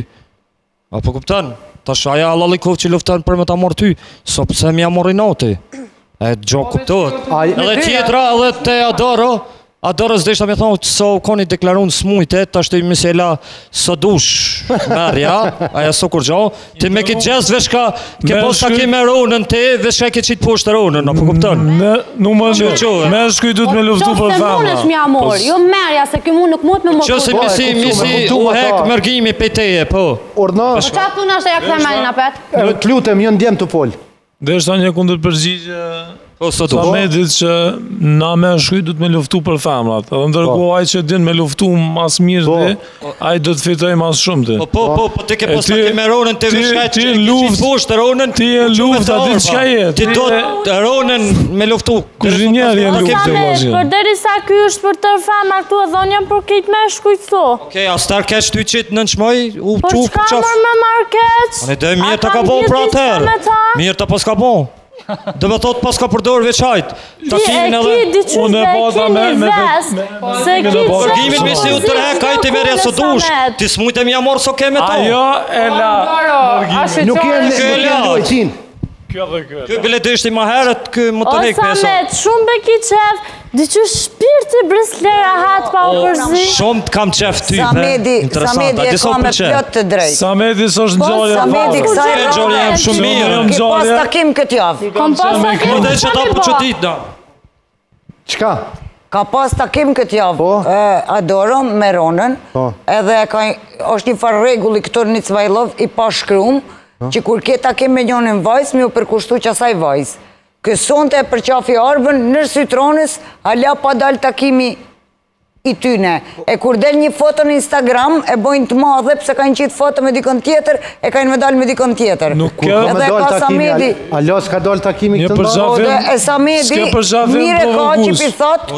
Apo kuptan? Tash aja Allah li kuft që luftën për me ta morë ty, so pëse mi a morë i noti. E gjo kuptohet. Edhe tjetra edhe te Adoro, Adorës deshta mi thonë, so koni deklarun s'mujte, tash të i misela së dush merja, aja so kur gjo, ti me kitë gjez veshka, ke posta ki me ronën ti, veshka ke qitë poshtë ronën, apo kupton? Nuk më në, me shkuj du të me luftu për fama. Qo se mund është mja morë, jo merja, se kjo mund nuk mund me më Qo se misi, misi u hek mërgimi pejteje, po. Orna. Po qa thunë është e ja këthe menin apet? Të lutem, jo ndjem të folë. Dhe është ta një kundër përgjigje... Sa medit që na me shkuj du të me luftu për femrat. Edhe ndërko aj që din me luftu mas mirë dhe, aj do të fitoj mas shumë dhe. Po, po, po, po, ti ke posta ki me ronën, ti vishka që ki qitë poshtë ronën, ti e luft, a ti qka jetë? Ti do të ronën me luftu. Kushinjeri e luftu të vazhjën. Për deri sa ky është për tër femra këtu e dhonjën për kitë me shkuj këtu. Okej, a star keq ty qitë në nëshmoj, u quf, qaf. Po qka mër me marrë keq? Ane dhe mirë të ka bo pra atër, mirë të pas ka bo. Dhe me thot pas ka përdojrë veçajt. Ti e ki diqysh dhe e ki një ves. Se ki që Përgimin mi si u tërhe, ka i ti merja së dush. Ti s'mujte mi amorë so ke me to. Ajo e la. Nuk jenë në dojqin. Kjo dhe kjo. Kjo bile të ishti ma herët, kjo më të hek me so. O Samet, shumë be ki qef, diqysh shpirti brislera hatë pa u përzi. Shumë të kam qef ty, Samedi, Samedi e ka me plot të drejt. Samedi së është nxorje. Samedi kësa e nxorje jam shumë mirë. Ki pas takim këtë javë. Kom pas takim këtë që ta për që ditë da. Qka? Ka pas takim këtë javë. Adoro me Ronën. Edhe është një farë regulli këtor një Cvajlov i pa shkrum. Që kur ke takim me njënën vajzë, mi u përkushtu që asaj vajzë. Kësonte e përqafi arbën, nërë sytronës, ala pa dal takimi i tyne. E kur del një foto në Instagram, e bojnë të madhe, pëse ka në qitë foto me dikon tjetër, e ka në me dal me dikon tjetër. Nuk ka me dal takimi, ala s'ka dal takimi këtë nda. E Samedi, mire ka që pi thot,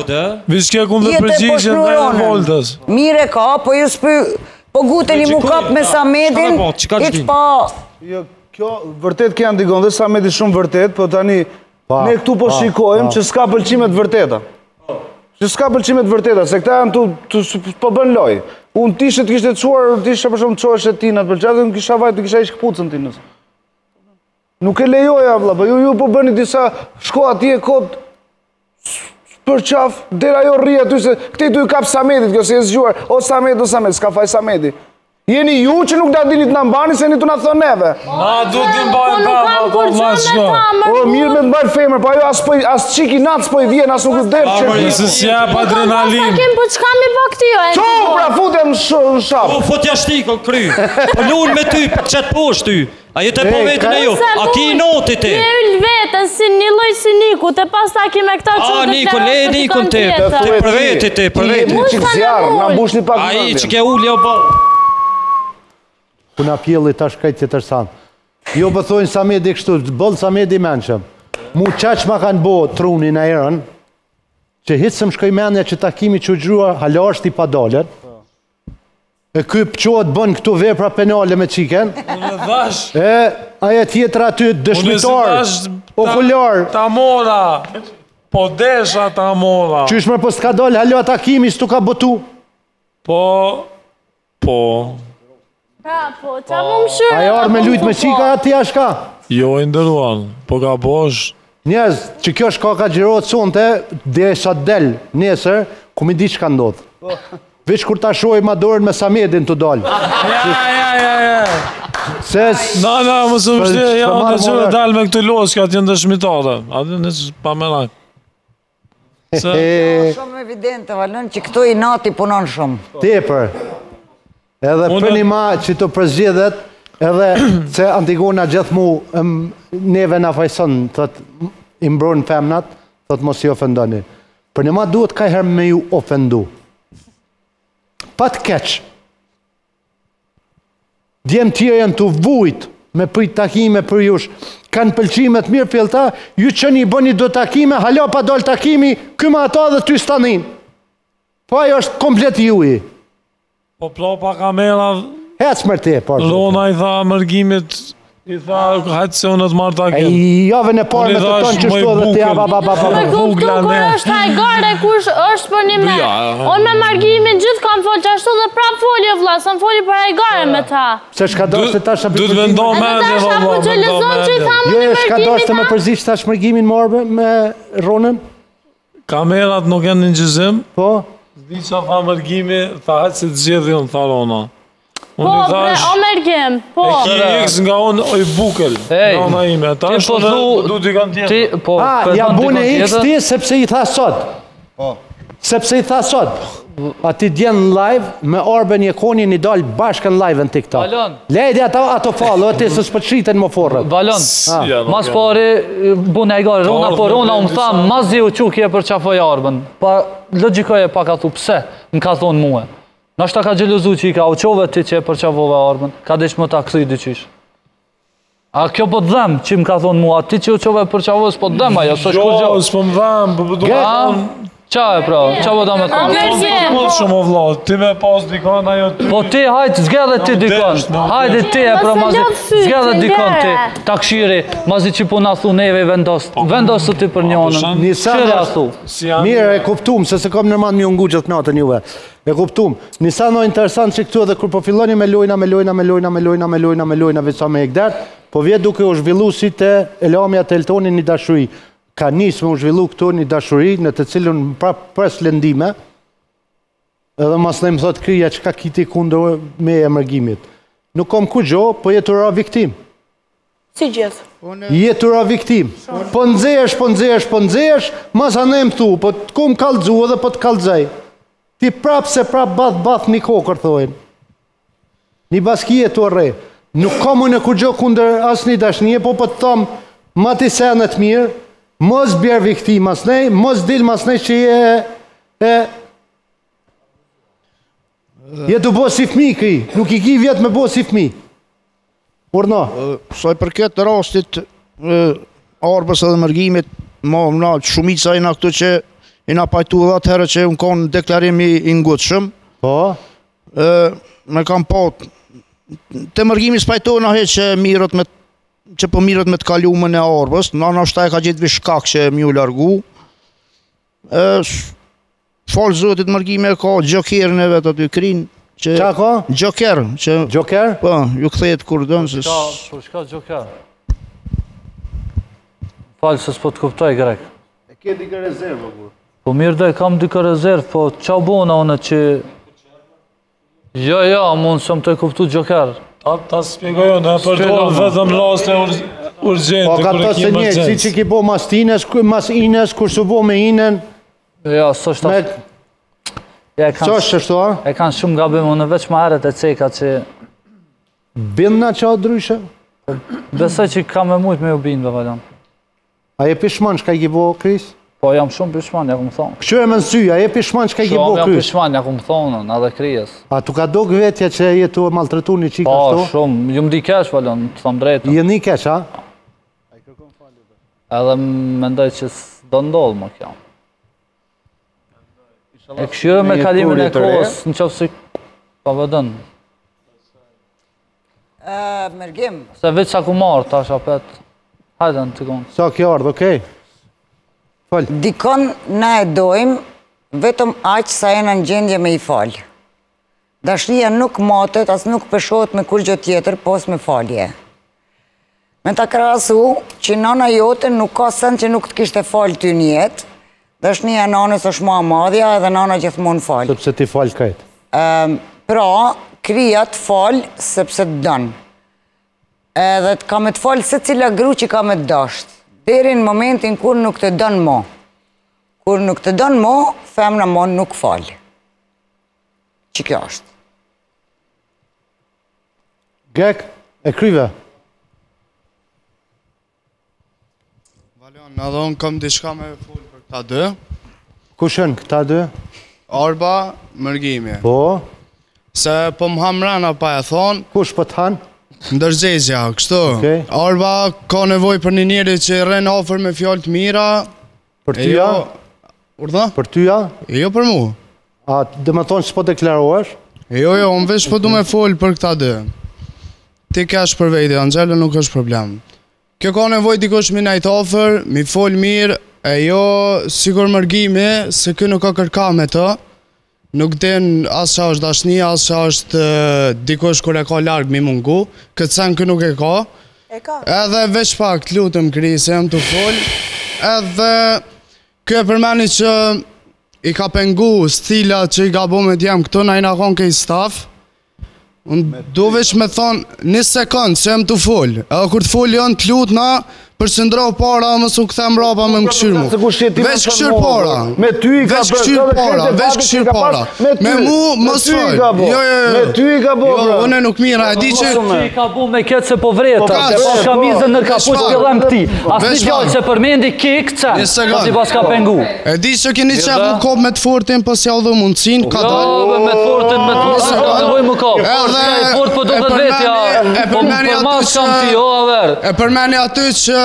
jetë e poshnurionën. Mire ka, po ju s'py, po guteni mu kap me Samedin, iq pa... Kjo, vërtet ke Antigon dhe Samedi shumë vërtet, po tani, ne këtu po shikojmë që s'ka pëlqimet vërteta. Që s'ka pëlqimet vërteta, se këta janë të po bën loj. Unë tishe të kishte të quar, tishe për shumë të qohesh e tina të pëlqet, dhe në kisha vajtë të kisha ish këpucën ti nësë. Nuk e lejoja, vla, po ju po bëni disa shko ati e kod për qaf, dera jo rria ty se këti tu i kap Samedit, kjo se e zgjuar, o Samed, o Samed, s'ka faj Samedi. Jeni ju që nuk da dinit në mbani se një të në thonë neve. Na du t'i mbajnë femër, po ma shko. O, mirë me t'mbajnë femër, po ajo as qiki natë s'po i vjen, as nuk u dërë që... A, se s'jap adrenalin. Sa kem po qka mi po këtio, e Qo, pra, fute në shapë. O, futja shtikon, kry. Po lunë me ty, qëtë poshtë ty. A jetë e po vetën e ju, a ki i noti ti? Ti e ullë vetën, si një loj si Niku, te pas ta ki me këta që të Niku, le Nikun ti, ti për veti ti, për veti. Ti qikë zjarë, nga mbush një pak në A i që ke ullë jo bërë. Kuna pjelli tash kajtë që tërsan. Jo pëthojnë Samedi kështu, bëllë Samedi menqëm. Mu qaq ma kanë bo trunin e erën, që hitësëm shkoj menja që takimi që gjrua hala është i padalën. E këj pëqohet bën këtu vepra penale me qiken. Unë dhash. E aje tjetra aty dëshmitar, okular. Ta mora, po desha ta mora. Qysh më po s'ka dalë hala takimi s'tu ka botu? Po, po. Pra, po, qa më më shërë... Aja arë me lujtë me qika ati a shka? Jo, i ndërruan, po ka bosh... Njez, që kjo shka ka gjirot sonte, dhe sa del nesër, ku mi di që ka ndodhë. Veç kur ta shoj ma dorën me Samedin të dalë. Ja, ja, ja, ja. Se... Na, na, më së vështirë, ja, në që dhe dalë me këtë loska, të jenë dëshmitare. Atë në që pa me lajë. Shumë evidente, Valon, që këtu i nati punon shumë. Tepër. Edhe për një ma që të përzgjedhet, edhe se Antigona gjithë mu neve në fajson, thët, imbronë femnat, thët mos i ofendoni. Për një ma duhet ka herë me ju ofendu. Pat keq. Djemë tjerë janë të vujt me pëjt takime për jush. Kanë pëlqimet mirë pjellta, ju që një bëni do takime, halo pa dol takimi, këma ato dhe ty stanin. Po ajo është komplet juji. Po plo pa kamera... Hec mërë te, por... Lona i tha mërgimit, i tha hajtë se unë të marrë takim. E jave në parë me të tonë që shtu edhe tja, ba, ba, ba, ba. Me kuptu kur është hajgare, kur është për një me. Unë me margimin gjithë kam folë që ashtu dhe prapë folje vla, së më folje për hajgare me ta. Se shka doshte ta shka Du të vendon me dhe vla, vla, që lezon që i thamë një mërgimit. Jo, shka doshte me përzish ta shmërgimin morbe me Ronën? Kamerat nuk janë në gjizim. Po? Zdi që tha mërgimi, tha hajtë se të gjithë unë, tha Rona. Po, bre, o mërgjim, po. E ki x nga unë oj bukel, nga ona ime. Ta është në du t'i kanë tjetë. A, ja bune x ti sepse i tha sot. Sepse i tha sot. A ti djenë në live, me Orben Jekoni një dalë bashkë në live në TikTok. Valon. Lejdi ato falë, o ti së s'pëtshiten më forët. Valon, mas pari, bune e gari, Rona, po Rona unë thamë, mas zi u qukje për qafoj Orben. Pa, logikoje pa ka thu, pse, në ka thonë muë. Nashta ka gjeluzu që i ka uqove ti që e përqavove Arben, ka desh më ta këthi dyqish. A kjo po të dhem që më ka thonë mua, ti që uqove përqavove s'po të dhem ajo, s'o shkur gjo. Jo, s'po më dhem, po përdu ka thonë... Qa e pra, qa po da me thonë? Po shumë o vla, ti me pas dikon ajo... Po ti hajtë zgedhe ti dikon, hajtë ti e pra mazi, zgedhe dikon ti, ta këshiri, mazi që po na thu neve vendos, vendos të ti për njonën, shire a thu. Mire, e kuptum, se se kom nërman një ungu gjithë natën juve. E kuptum, nisa në interesant që këtu edhe kur po filloni me lojna, me lojna, me lojna, me lojna, me lojna, me lojna, veç sa me ekdert, po vjetë duke u zhvillu si të Elamia të Eltonin një dashuri. Ka njës me u zhvillu këtu një dashuri në të cilën pres lëndime, edhe mas në më thot kryja që ka kiti kundër me e mërgimit. Nuk kom ku gjo, po jetu ra viktim. Si gjithë? Jetu ra viktim. Po nëzesh, po nëzesh, po nëzesh, mas anë e më thu, po të ku më kalëzu edhe po të kalëzaj. Ti prapë se prapë bath bath një kokër, thojnë. Një baskije të arre. Nuk komu në ku gjo kundër asë një dashnije, po po të thamë, ma ti senet mirë, mos bjerë viktim mas nej, mos dil mas nej që je... e... je të bo si fmi këj, nuk i ki vjetë me bo si fmi. Urna? Saj për këtë rastit, Arbës edhe mërgimit, ma na shumica i na këtu që i na pajtu dhe atëherë që unë konë deklarimi i ngutëshëm. Po? Me kam pat, të mërgimi s'pajtojnë ahe që mirët me që po mirët me të kalumën e Arbës, nana është ta e ka gjithë vishkak që mju largu. Falë zotit mërgime e ka gjokerën e vetë aty krinë. Qa ka? Gjokerë. Gjokerë? Po, ju këthejt kur dënë. Po, shka gjokerë? Falë se s'po të kuptoj grek. E ke dike rezervë, kur? Po mirë dhe, kam dike rezervë, po qa bona une që... Jo, jo, mund së më të kuptu gjokerë. Ta spjegojnë, e përdojnë vetëm raste urgjente. Po ka të se një, si që ki bo mas tines, mas ines, kur su bo me inen. Ja, së është ashtë. Së është ashtu, a? E kanë shumë gabim, unë veç ma eret e ceka që... Bindna që a dryshe? Besoj që ka me mujt me u bindë, Valon. A je pishman që ka i ki bo Kris? Po, jam shumë pishman, ja ku më thonë. Kështu e më nësy, a je pishman që ka i ki bo Shumë jam Kris? pishman, ja ku më thonë, në dhe kryes. A tu ka do gëvetja që jetu e maltretu një qika Po, shto? shumë, ju më di kesh, Valon, të thamë drejtë. Je një kesh, a? Edhe më ndoj që s'do ndollë më kjo. E këshyre me kalimin e kohës, në qofë si pa vëdën. Mërgim. Se veç sa ku marë, tash apet, hajde në të konë. Sa kjo ardhë, okej. Dikon na e dojmë, vetëm aqë sa e në në gjendje me i falë. Dashnia nuk matet, as nuk pëshot me kur gjë tjetër, pos me falje. Me ta krasu që nana jote nuk ka sen që nuk të kishte falë ty njetë, dashnia nanës është ma madhja edhe nana gjithmonë falë. Sepse ti falë kajtë. Pra, krija të falë sepse të dënë. Edhe të ka me të falë se cila gru që ka me të dashtë. Deri në momentin kur nuk të dënë mo. Kur nuk të dënë mo, femna mo nuk falë. Që kjo është. Gek, e kryve. Valion, edhe unë kam diçka me full për këta dë. Kushën këta dë? Arba, mërgimi. Po? Se po më hamrana pa e thonë. Kush po të hanë? Ndërgjegja, kështu. Arba ka nevoj për një njeri që rrenë ofër me fjallë të mira. Për tyja? Urdha? Për tyja? Jo për mu. A, dhe më thonë që po deklarohesh? Jo, jo, unë vesh po du me full për këta dë. Ti kesh për vejti, Angelo, nuk është problem. Kjo ka nevoj dikush mi najtë ofër, mi full mirë, e jo sigur mërgimi, se kjo nuk ka kërka me të. Nuk din asë qa është dashni, asë qa është dikush kër e ka largë mi mungu, këtë sen kë nuk e ka. E ka. Edhe veç pak të lutëm kri se jem të full, edhe kjo e përmeni që i ka pengu stila që i ka bo me t'jem këtu, na i na konë kej staf. Unë du veç me thonë një sekundë që jem të full, edhe kur të full janë të lutë na, për që ndro para, më su këthem rapa me më këshyrë mu. Veç këshyrë para. Veç këshyrë para. Veç këshyrë para. Me mu, më sfoj. Jo, jo, jo. Me ty i ka bo, bro. Jo, une nuk mira. E di që... Që i ka bo me këtë se po vreta. Se pas ka mizën nër kaput të këllem këti. As një gjallë që përmendi kik të qenë. Pas i pas ka pengu. E di që keni qefu kop me të fortin, pas ja u dhe mundësin, ka dalë. Jo, me të fortin, me të fortin, ka nevoj më kop. E fort po do të vetja. Po për mas kam ti, o, aver. E përmeni aty që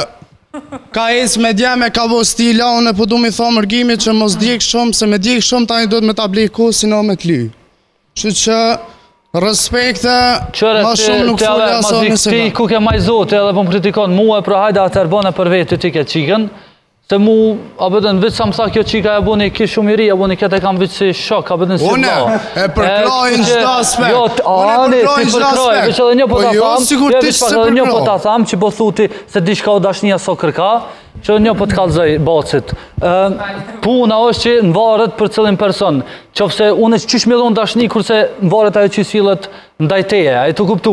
ka ecë me djeme, ka bo stila, unë e po du mi tha mërgimi që mos djek shumë, se me djek shumë tani do të me ta bliku, si no me t'ly. Që që respekte, ma shumë nuk fulja sa në se ti ku ke maj zote edhe po më kritikon muë, pra hajde atër bane për vetë ti ke qiken, se mu, a bëdën, vitë sa më tha kjo qika e buni ki shumë i ri, e buni këtë e kam vitë si shok, a bëdën si vla. Une, e përkrojnë gjithë aspekt. Jo, ani, ti përkrojnë, vëq edhe një po ta tham, jo, vëq edhe një po ta tham, që po thuti se di shka o dashnia so kërka, që një po të kalzoj bacit. Puna është që në varet për cëllin person, qofse unë që qysh me dhonë dashni, kurse në varet ajo që sillet ndajteje, a i të kuptu.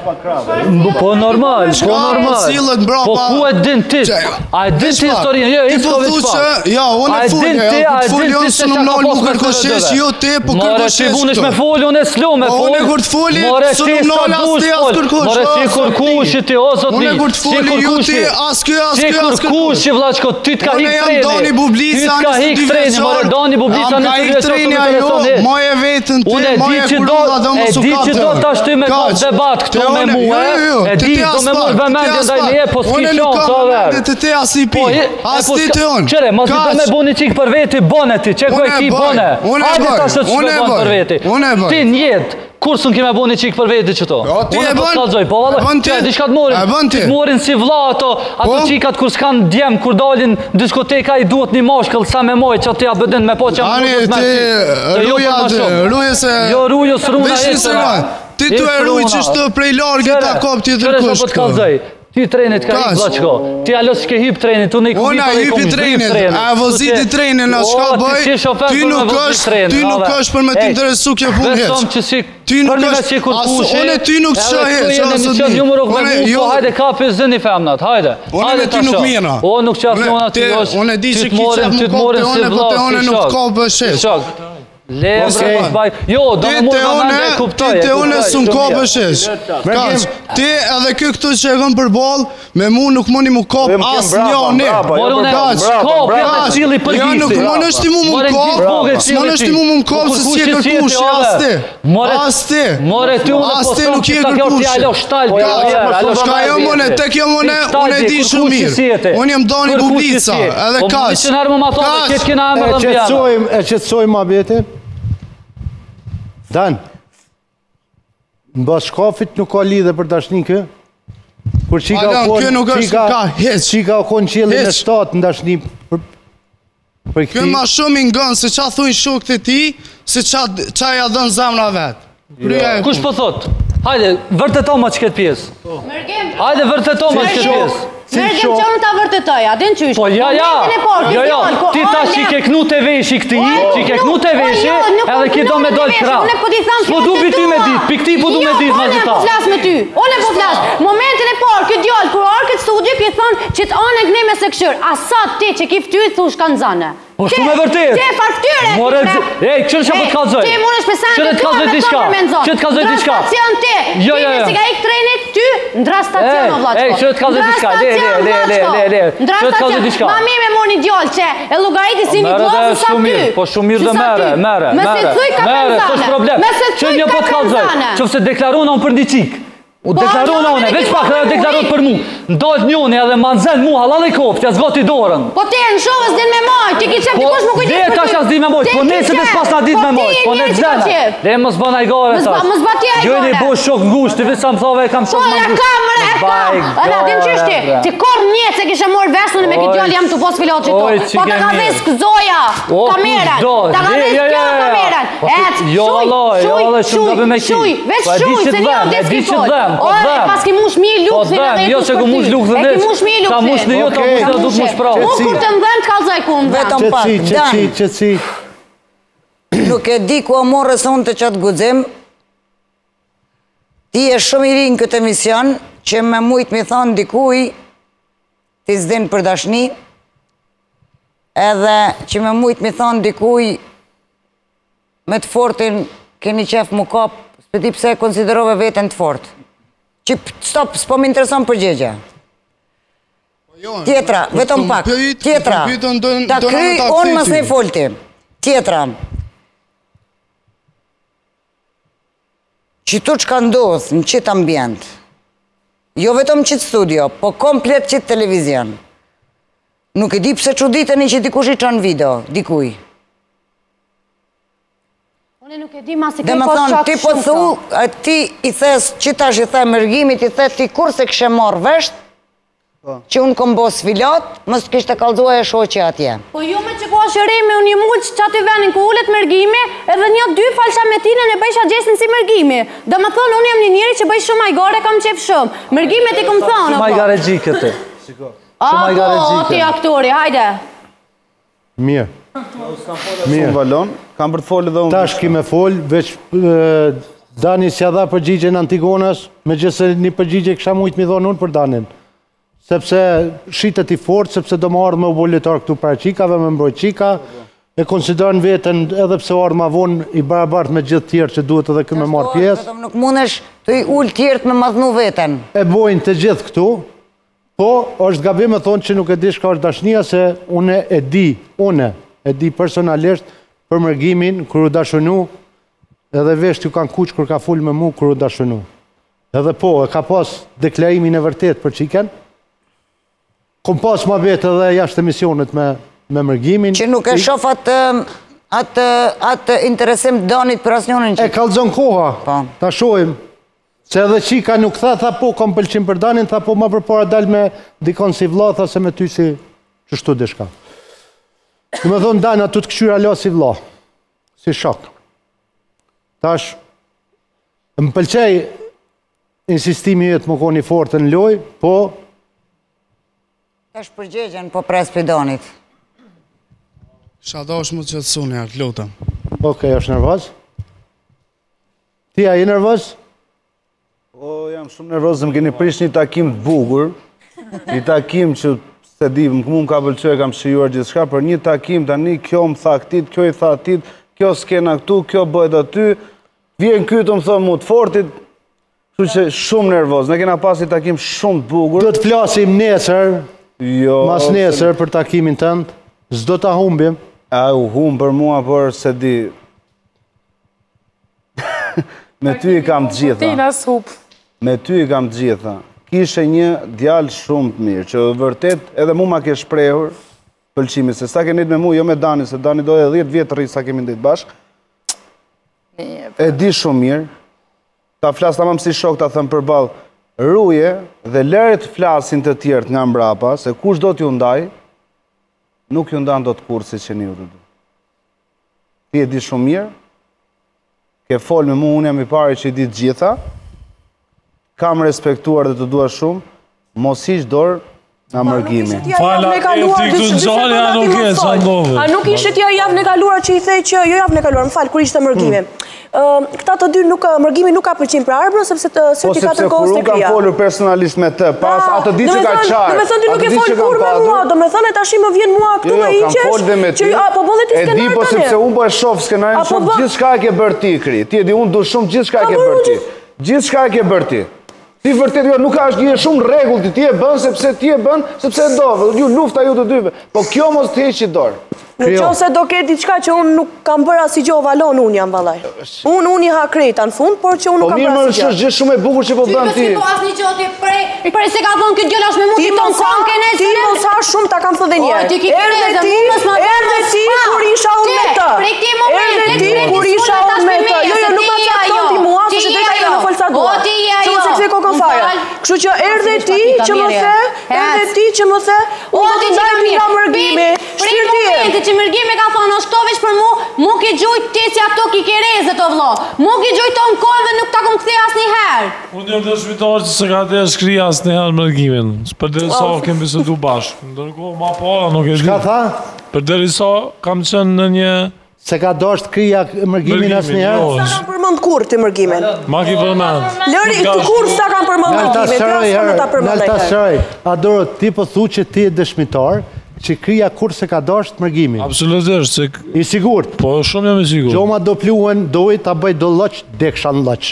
Po normal, po normal. Po ku e din ti? A e din ti historinë? Jo, i s'ka veç pa. Ja, unë e fulje, ja, ku fulje unë së në nëllë mu kërkoshesh, jo ti, po kërkoshesh të. Unë është me folje, unë e s'lu me folje. Unë e kur të folje, së në nëllë as ti as kërkosh. More si kërkushi ti, o zotni. Unë e kur të folje, jo ti, as kjo, as kjo, as kërkush. Si vlaqko, ty t'ka hik treni. Unë jam Doni Bublica, ty t'ka hik treni, more Doni Bublica në të treni ajo, moje vetën ti, moje kurula dhe më su kapë. E di që do t'ashtu me ka debat këtu me mua, e di do me mund vëmendje ndaj një, po s'ki shonë të aver. Të te as i pi, as ti të unë. Qëre, mos i do me bu një qikë për veti, bone ti, që ku e ki bone. Hajde ta shtë që me bone për veti. Ti njetë, kur s'un kime bu një qikë për veti që to? Unë e po t'kalzoj, po vallë, që e di shka t'morin, të t'morin si vla ato, ato qikat kur s'kan djem, kur dalin diskoteka i duhet një moshkëll sa me moj, që t'ja bëdin me po që më duhet me si. Jo rujo s'runa e ti tu e ruj që shtë prej largë ta kop ti dhe kush këto. Ti trenit ka hip vlaqko. Ti alo s'ke hip trenit, unë i ku Unë a hipi trenit, a voziti trenin, a shka bëj, ti nuk është, ti nuk është për me t'interesu kjo pun heq. Ti nuk është, aso unë e ty nuk që heq, aso ti. Po hajde ka për zëni femnat, hajde. Unë me ty nuk mira. O nuk që asë njona ti është. Unë e di që ki që mu kop të one, po të one nuk ka për shesh. Le, bra, jo, do më mërë me mendje e kuptoj. Ti te une së në kopë shesh. Ti edhe kjo këtu që e gëm për bol, me mu nuk mëni mu kopë asë njoni. Mërë une, kopë, e me cili përgjisi. Nuk mënë është ti mu mu kopë, mënë është ti mu mu kopë, se si e kërkushi, asë ti. Asë ti. Mërë ti une asë ti nuk je kërkushi. Shka jo mëne, tek jo mëne, unë e di shumë mirë. Unë jem Doni Bublica, edhe kash. E qëtësojmë abete? Dan, në bas shkafit nuk ka lidhe për dashni kë? Kur qika o konë qëllin e shtatë në dashni për këti? Kjo ma shumë i ngënë se qa thuj shukët e ti, se qa ja dënë zamra vetë. Kush po thot? Hajde, vërteto ma që këtë pjesë. Hajde, vërteto ma që këtë pjesë. Mërgjem që unë ta vërtetoj, adin qysh. Po ja, ja, jo, jo, ti ta që ke knu të veshi këti, që ke knu të veshi, edhe ki do me dojtë krah. Po du bi ty me dit, pi këti po du me dit, ma zita. Unë e po flas me ty, unë e po flas. Momentin e parë, këtë djallë, kur arë këtë studio, këtë thonë që të anë e këne me se këshër. A sa ti që ki ftyt, thush kanë zane. Po shumë e vërtet. Ti e farftyre. More, ej, qërë që po të kalzoj. Ti mund është pesan të të të të të menzon. Që të kalzoj diçka. Ndra stacion ti. Jo, jo, jo. Ti si ka ik trenit, ty, ndra stacion o vlaqko. Ej, që të kalzoj diçka. Le, le, le, le, le. Ndra stacion. Ma mi me mor një djallë që e lugariti si një glasë sa ty. Po shumë mirë dhe mere, mere, mere. Me se thuj ka penzane. Me se thuj ka penzane. Që se deklarona unë për një qikë. U deklarona une, veç pak dhe deklarot për mu. Ndojt njoni edhe ma nëzen mu halal e kopë, që zgoti dorën. Po ti në shovës din me majt, ti ki qep ti kush më kujtis për ty. Dhe ta shas din me majt, po ne se dhe s'pas na dit me majt, po ne t'zena. Dhe mos bëna i gare tash. Mos ba ti a i gare. Gjojnë i bo shok ngusht, ti veç sa më thove e kam shok ngusht. Po e kam, e kam. Ala, din qështi, ti kor njët se kishe morë vesën me këtë gjallë jam të pos filot që tu. Po ta ka dhes këzoja, kameran. Ta ka dhes kjo kameran. Et, shuj, shuj, shuj, shuj, shuj, mush mi lukësin edhe e kush për ty. E ki mush mi lukësin. Ta mush në jo, ta mush në duk mush pravo. Mu kur të mdhem të kalzaj ku mdhem. Vetëm pak, Dan. Qëtësi. Nuk e di ku a morës unë të qatë gudzim. Ti e shumë i rinë këtë emision, që me mujtë mi thonë dikuj, ti zdin për dashni, edhe që me mujtë mi thonë dikuj, me të fortin, keni qef mu kap, s'pëti pse konsiderove vetën të fort. Që stop, s'po më intereson përgjegja. Tjetra, vetëm pak. Tjetra, ta kry, unë mësë ne folti. Tjetra, që tu që ka ndodhë në qitë ambient, jo vetëm qitë studio, po komplet qitë televizion. Nuk e di pse që ditën i që dikush i qanë video, dikuj. Unë nuk e di ma si dhe më thonë, ti po thu, ti i thes, që tash i the mërgimit, i the ti kur se kështë marrë vesht, që unë kom bo sfilat, mështë kështë të kalzua e shoqe atje. Po ju me që ku ashëremi, unë i mullë që qatë i venin ku ullet mërgimi, edhe një dy falqa me tine në bëjsha gjesin si mërgimi. Dhe më thonë, unë jam një njëri që bëjsh shumë ajgare, kam qef shumë. Mërgimet i kom thonë, Shumë ajgare gjike ti. Shumë ajgare gjike. A, ti aktori, hajde. Mirë. Mirë. Valon, kam për të folë dhe unë. Tash ki me folë, veç Dani si adha përgjigje në Antigonës, me gjithse një përgjigje kësha mujtë mi dhonë unë për Danin. Sepse shqitet i fort, sepse do më ardhë me u bolitar këtu para qikave, me mbroj qika, e konsiderën vetën edhe pse ardhë ma vonë i barabartë me gjithë tjerë që duhet edhe këmë marë pjesë. Nuk mundesh të i ullë tjerët me madhnu vetën. E bojnë të gjithë këtu, po është gabim e thonë që nuk e di shka është dashnia, se une e di, une e di personalisht për mërgimin kër u dashunu, edhe vesht ju kanë kuq kër ka full me mu kër u dashunu. Edhe po, e ka pas deklarimin e vërtet për qiken, kom pas ma vetë edhe jashtë emisionet me mërgimin. Që nuk e shof atë interesim Danit për asë njënën që... E kalzon koha, ta shojmë. Se edhe qika nuk tha, tha po, kom pëlqim për Danin, tha po ma për para dal me dikon si vla, tha se me ty si qështu dishka. Në me thonë Danin, atu të këshyra la si vla, si shok. Tash, më pëlqej insistimi jetë më koni fortë në loj, po... Tash përgjegjen, po pres për Danit. Shada është më që të suni, akë lutëm. Okej, është nervoz? Ti a i nervoz? O, jam shumë nervoz, më keni prish një takim të bugur, një takim që se di, më mu më ka pëlqoj, kam shijuar gjithë shka, për një takim tani, kjo më tha këtit, kjo i tha atit, kjo s'kena këtu, kjo bëjt aty, vjen kytë më thëmë mu të fortit, që që shumë nervoz, ne kena pas një takim shumë të bugur. Do të flasim nesër, mas nesër për takimin tëndë, s'do të humbim. A, u humbë për mua, për se di, me ty i kam të gjitha. Me ty i kam të gjitha. Kishe një djalë shumë të mirë, që vërtet edhe mu ma ke shprehur pëlqimi, se sa ke njët me mu, jo me Dani, se Dani do e dhjetë vjetë rri sa kemi ndajt bashkë. E di shumë mirë, ta flasë ta mam si shok ta thëmë përbalë, rruje dhe lëret flasin të tjertë nga mbrapa, se kush do t'ju ndaj, nuk ju ndan do të kurë si që një u të du. Ti e di shumë mirë, ke folë me mu, unë jam i pari që i di të gjitha, kam respektuar dhe të dua shumë, mos ish dorë nga mërgimi. Fala, e ti këtë gjallja nuk e që ndodhe. A nuk ishte tja javën e kaluar që i thej që jo javën e kaluar, më falë, kur ishte mërgimi. Këta të dy, mërgimi nuk ka pëlqim për Arbro, sepse të sërti katër kohës të kria. Po sepse kur unë kam folur personalisht me të, pas atë di që ka qarë. Do me thënë ti nuk e folë kur me mua, do me thënë e tashi më vjen mua këtu me iqesh, që po po dhe ti skenar të një. E di po sepse unë po e shofë skenarin shumë, gjithë shka e ke bërë ti, Kri. Ti e di unë du shumë gjithë shka e ke bërë ti. Gjithë shka e ke bërë ti. Ti vërtet jo nuk është një shumë regull ti, ti e bën sepse ti e bën sepse e do, ju lufta ju të dyve. Po kjo mos të heqi dorë. Në qo se do ketë diçka që unë nuk kam bërë asë i gjo valon unë jam valaj. Unë unë i ha krejta në fund, por që unë nuk kam bërë asë i gjo. Po mirë më është gjithë shumë e bukur që po bën ti. Ti më asë një gjotë prej, prej se ka thonë këtë gjëlla është me mu ti ton kon kene Ti mos ha shumë ta kam thë dhe njerë. Erdhe ti, erdhe ti kur isha unë me të. Erdhe ti kur isha unë me të. Jo, jo, nuk ma qakton ti mua, se që drejta jo në folë sa dua. Që më se këse kokon fare. Kështu që erdhe ti që më the, erdhe ti që më the, unë do të dajmë nga mërgimi. Shtirë që mërgimi ka thonë, është to veç për mu, mu ki gjujt ti si ato ki kereze të vlo. Mu ki gjujt të në kohë dhe nuk ta kom këthi asë një herë. Unë jam të shvitar që se ka të e shkri asë një herë mërgimin. Për dhe sa kemi bisedu bashkë. Ndërkohë ma para nuk e di. Shka tha? Për dhe sa kam qenë në një... Se ka dosht krija mërgimin asë një herë? Sa kam përmënd kur të mërgimin? Ma ki përmënd. Lëri, të kur sa kam përmënd mërgimin? Nalta Sëraj, Adoro, ti po thu që ti e dëshmitar, që krija kur se ka dasht mërgimin. Absolutisht. I sigurt? Po, shumë jam i sigurt. Gjoma do pluhen, dojë ta bëj do lëq, deksha në lëq.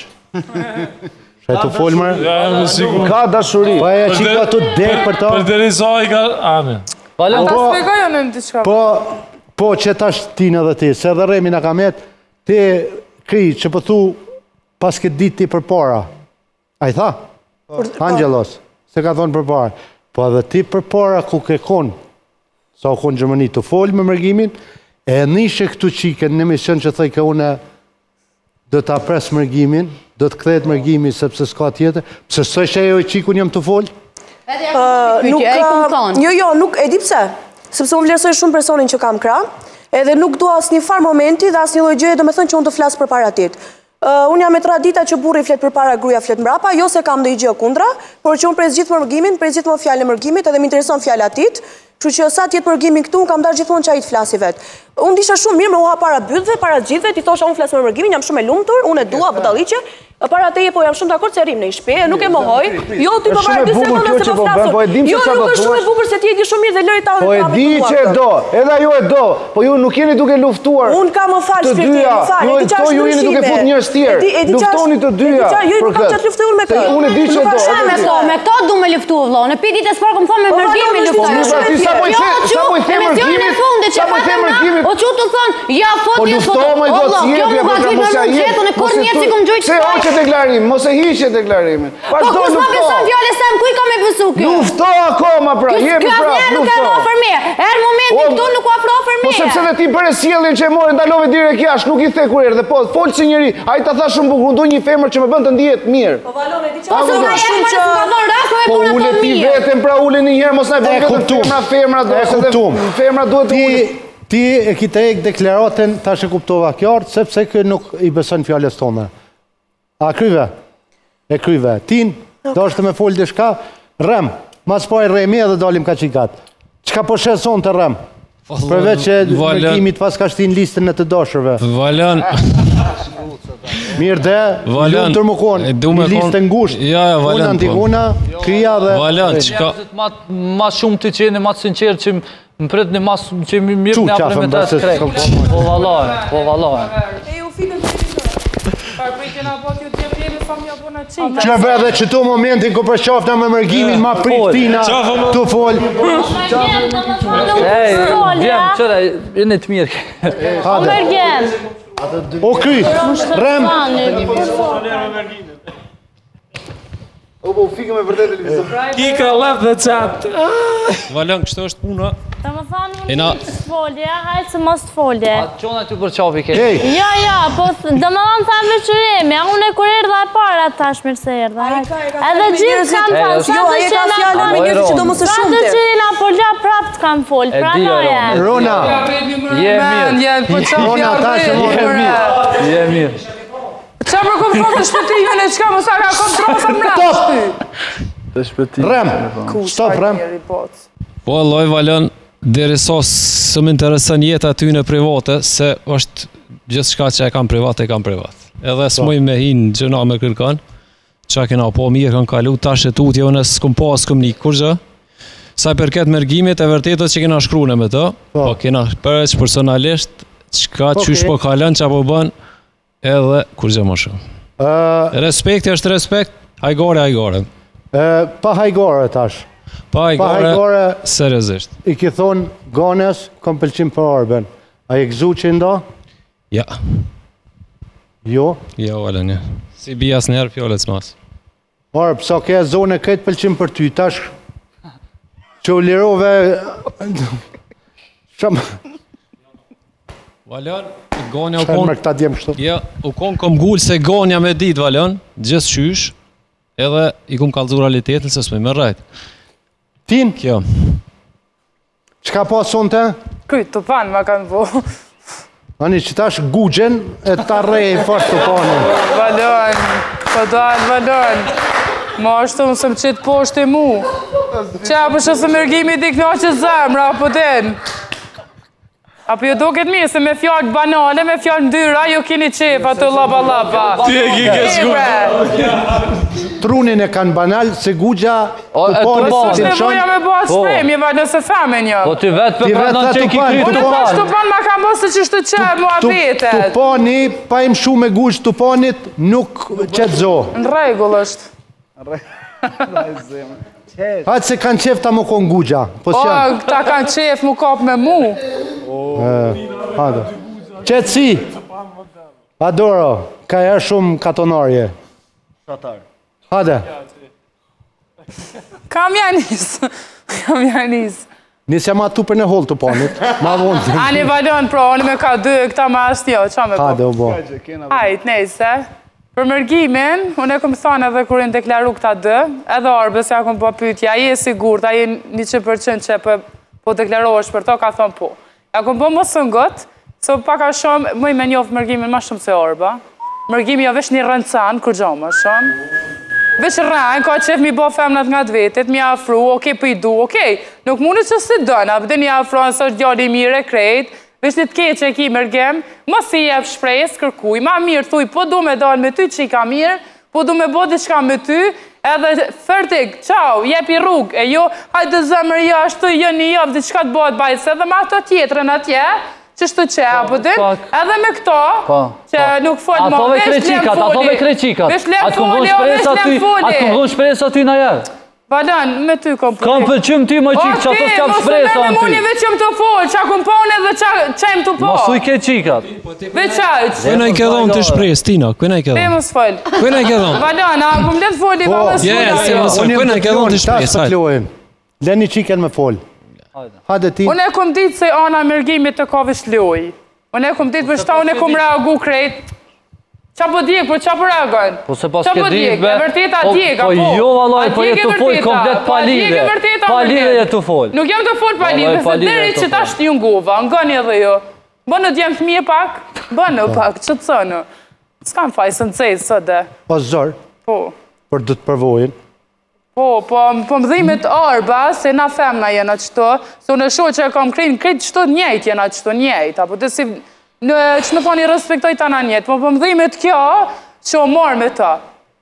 Shaj të folmër? Ja, jam i sigurt. Ka dashuri. Pa e që ka të dek për ta? Për të risa i ka... Ame. Ta spegoj në në të shka. Po, po që ta shtinë edhe ti, se edhe Remi në kamet, ti kri që pëthu pas këtë dit ti për para. A i tha? Angelos, se ka thonë për para. Po edhe ti për para ku ke konë, sa u konë Gjermani të folë me mërgimin, e nishe këtu qike në emision që thëj ka une do të apres mërgimin, do të kthejt mërgimi sepse s'ka tjetër, pëse së është e jo i qikun jam të folë? Jo, jo, nuk, e di pse, sepse unë vlerësoj shumë personin që kam kra, edhe nuk do asë një farë momenti dhe asë një lojgjëje do me thënë që unë të flasë për para tit. Unë jam e tradita që burri flet për para, gruja flet mbrapa, jo se kam dhe i gjë kundra, por që unë prej gjithë mërgimin, prej gjithë më fjallë mërgimit, edhe më intereson fjalla tit, që që sa tjetë mërgimin këtu, unë kam darë gjithmonë që a i të flasi vetë. Unë disha shumë mirë me uha para bytëve, para gjithve, ti thosha unë flasë me mërgimin, jam shumë e lumëtur, unë e dua, budaliqe, para teje po jam shumë dakord se rrim në i shpe, nuk e mohoj. Jo, ty po marrë dy sekonda se po flasur. Jo, nuk është shumë e bukur se ti e di shumë mirë dhe lëri ta Po e di që e do, edhe ju e do, po ju nuk jeni duke luftuar. Unë kam më falë shpirtin, më falë, e di qa është ju jeni duke fut njërës tjerë. Luftoni të dyja për këtë. Me këtë. Unë e di që e do. Me këto du me luftu, vlo. Në pitit e spar, këmë thonë me mërgimi luftu. Sa po i the mërgimit, sa po i the mërgimit. O që të thonë, ja, fot një fot. Po luftohme do t'jepja, për të mos e hiqe deklarimin. Po kus ma beson fjole sem, ku i ka me besu kjo? Lufto akoma pra, jemi pra, lufto. Kjo nuk e më ofër mirë, erë momenti këtu nuk u afro ofër mirë. Po sepse dhe ti për e sjellin që e morë ndalove direkt jashtë, nuk i the kur erë dhe po, folë si njëri, a i ta tha shumë bukur, unë një femër që me bënd të ndijet mirë. Po valon e di që shumë që... Po ule ti vetëm pra ule një herë, mos na bënd këtë femra femra duhet të ule. Ti e kite e deklaratën, ta shë kuptova kjartë, sepse kë nuk i beson fjales tone. A kryve? E kryve. Tin, do është me folë dhe shka, rem, mas po e remi edhe dalim ka qikat. Qka po sheson të rem? Përveç që mërgimit pas ka shtin listën në të dashërve. Valan. Mirë dhe, lumë të më konë, një listë ngusht. Ja, ja, Valan. Unë antiguna, krija dhe... Valan, qka... Ma shumë të qeni, ma të sinqerë që më pret një mas që më mirë një aprimetet të krejë. Po valojnë, po valojnë. Që edhe që tu momentin ku për qafta me mërgimin ma Prishtina të folë. Ej, vjem, qëra, jene të mirë. O mërgjen. O kry, rem. O, po, fikëm e vërdet e televizor. Kika, lef dhe qatë. Valon, kështë është puna. Të më thonë unë të folje, hajtë se mos të folje. A qona ty për qafi ke? Ja, ja, po dhe më thonë thamë veqërimi, a unë e kur erdha e para tash mirë se erdha. Edhe gjithë kam thonë, sa të që na kanë, sa të që na polja prapë të kam folë, pra noje. Rona, je mirë. Rona, ta shë më je mirë. Je mirë. Qa për kontrolë të shpëtime në qka mësa ka kontrolë sa mrashti? Rem, stop Rem. Po, loj Valon, deri sa së më interesën jeta aty në private, se është gjithë shka që e kam privat, e kam privat. Edhe s'moj me hinë gjëna me kërkan, qa kena po mirë kanë kalu, tash e tutje, unë s'kum pas, s'kum një kur gjë. Sa përket mërgimit, e vërtetët që kena shkrune me të, po kena përveç personalisht, qka qysh po kalën, qa po bën, edhe kur gjë më shumë. Respekti është respekt, hajgore, hajgore. Pa hajgore tash. Pa hajgore, seriozisht. I ki thonë, Ganes, kom pëlqim për Arben. A i gëzu që nda? Ja. Jo? Jo, Valen, ja. Si bia së njerë, fjollet s'mas. Arb, sa ke zone këtë pëlqim për ty, tash që u lirove... Shumë... Valen, Gonja u konë... Shërë më këta djemë kështu? Ja, u konë kom gullë se Gonja me ditë, Valen, gjithë qysh, edhe i kom kalëzu realitetin se s'me më rajtë. Tin? Kjo. Qka pason të? Kytë, të panë ma kanë po. Ani që tash gugjen e ta rej fort të panë. Valon, po dalë, Valon. Ma është të mësëm qitë poshtë e mu. Qa për shësë mërgimi di këna që zemra, apo den. Apo jo do këtë mirë, se me fjallë banale, me fjallë ndyra, ju kini qefa të laba laba. Ti e ki ke shku. Trunin e kanë banal, se gugja të panë të të shonë. Me bëha shpremje, va nëse femen jo. Po ty vetë për pranon që i ki kry të panë. Unë të panë ma kam bësë që shtë qebë mua vetet. Të pani, pa im shu me gugj të panit, nuk qëtë zo. Në regull është. Hajtë se kanë qef ta më konë gugja. O, ta kanë qef mu kap me mu. Qëtë si? Adoro, ka e shumë katonarje. Hade. Kam janis. Kam janis. Nisja ma tu për në hol të panit. Ma vonë. Ani Valon, pro, unë me ka dy, këta ma ashtë jo. Qa me po? Hade, o bo. Hajt, nejse. Për mërgimin, unë e këmë thonë edhe kërën deklaru këta dë, edhe Arbës, ja këmë po pytja, a je sigur, a je një që përqën që po deklarohesh për to, ka thonë po. Ja këmë po mosë ngët, se paka shumë, mëj me njofë mërgimin ma shumë se Arba. Mërgimi jo vesh një rëncan, kur gjo më shumë. Vesh rënë, ka qef mi bo femnat nga të vetit, mi afru, oke, për i du, oke. Nuk mundet që si dëna, pëtë një afru, nësë është gjalli mire, krejt, vesh një të keqë që e ki mërgem, mos i jep shprejës, kërkuj, ma mirë, thuj, po du me dalë me ty që i ka mirë, po du me bo diçka me ty, edhe fërtik, qau, jep i rrug, e jo, hajde zëmër, jo, ashtu, jo, një javë, diçka të bëhet bajse, edhe ma ato tjetërën atje, që shtu që, apo din, edhe me këto, që nuk folë ma, vesh lem foli, ato me kreqikat, vesh lem foli, o, vesh lem foli. Atë këmë dhënë shprejës aty në jerë. Valon, me ty kom përti. Kam pëlqym ty më qikë, që ato s'kam shprejës anë ty. O, ti, mos me me muni veqëm të folë, që akum pone dhe qajmë të po. Mosu i ke qikat. Veqajq. Këna i ke dhonë të shprejës, Tina, këna i ke dhonë. Te mos folë. Këna i ke dhonë. Valon, a kum let foli, ba më s'folë. Jes, se mos folë, këna i ke dhonë të shprejës. Leni qiken me folë. Hade ti. Unë e kum ditë se ana mërgimit të ka vish loj. Unë e kum ditë për shta unë e kum reagu krejt. Qa po djek, po qa po reagon? Po se pas ke djek, be... E vërteta djek, po jo, valoj, po jetë të folë komplet palide. Palide jetë të folë. Nuk jam të folë palide, se deri që ta shtë ju ngova, ngani edhe jo. Bënë të jem të mje pak, bënë pak, që të sënë. S'kam faj së në cejtë, së dhe. Po zërë, për du të përvojnë. Po, po më dhimet Arba, se na femna jena qëto, se unë e sho që e kam krejnë, krejtë qëto njejt jena qëto njejt, apo të si... Në që në po një respektoj të anë njetë, po për më dhimet kjo që o marë me ta.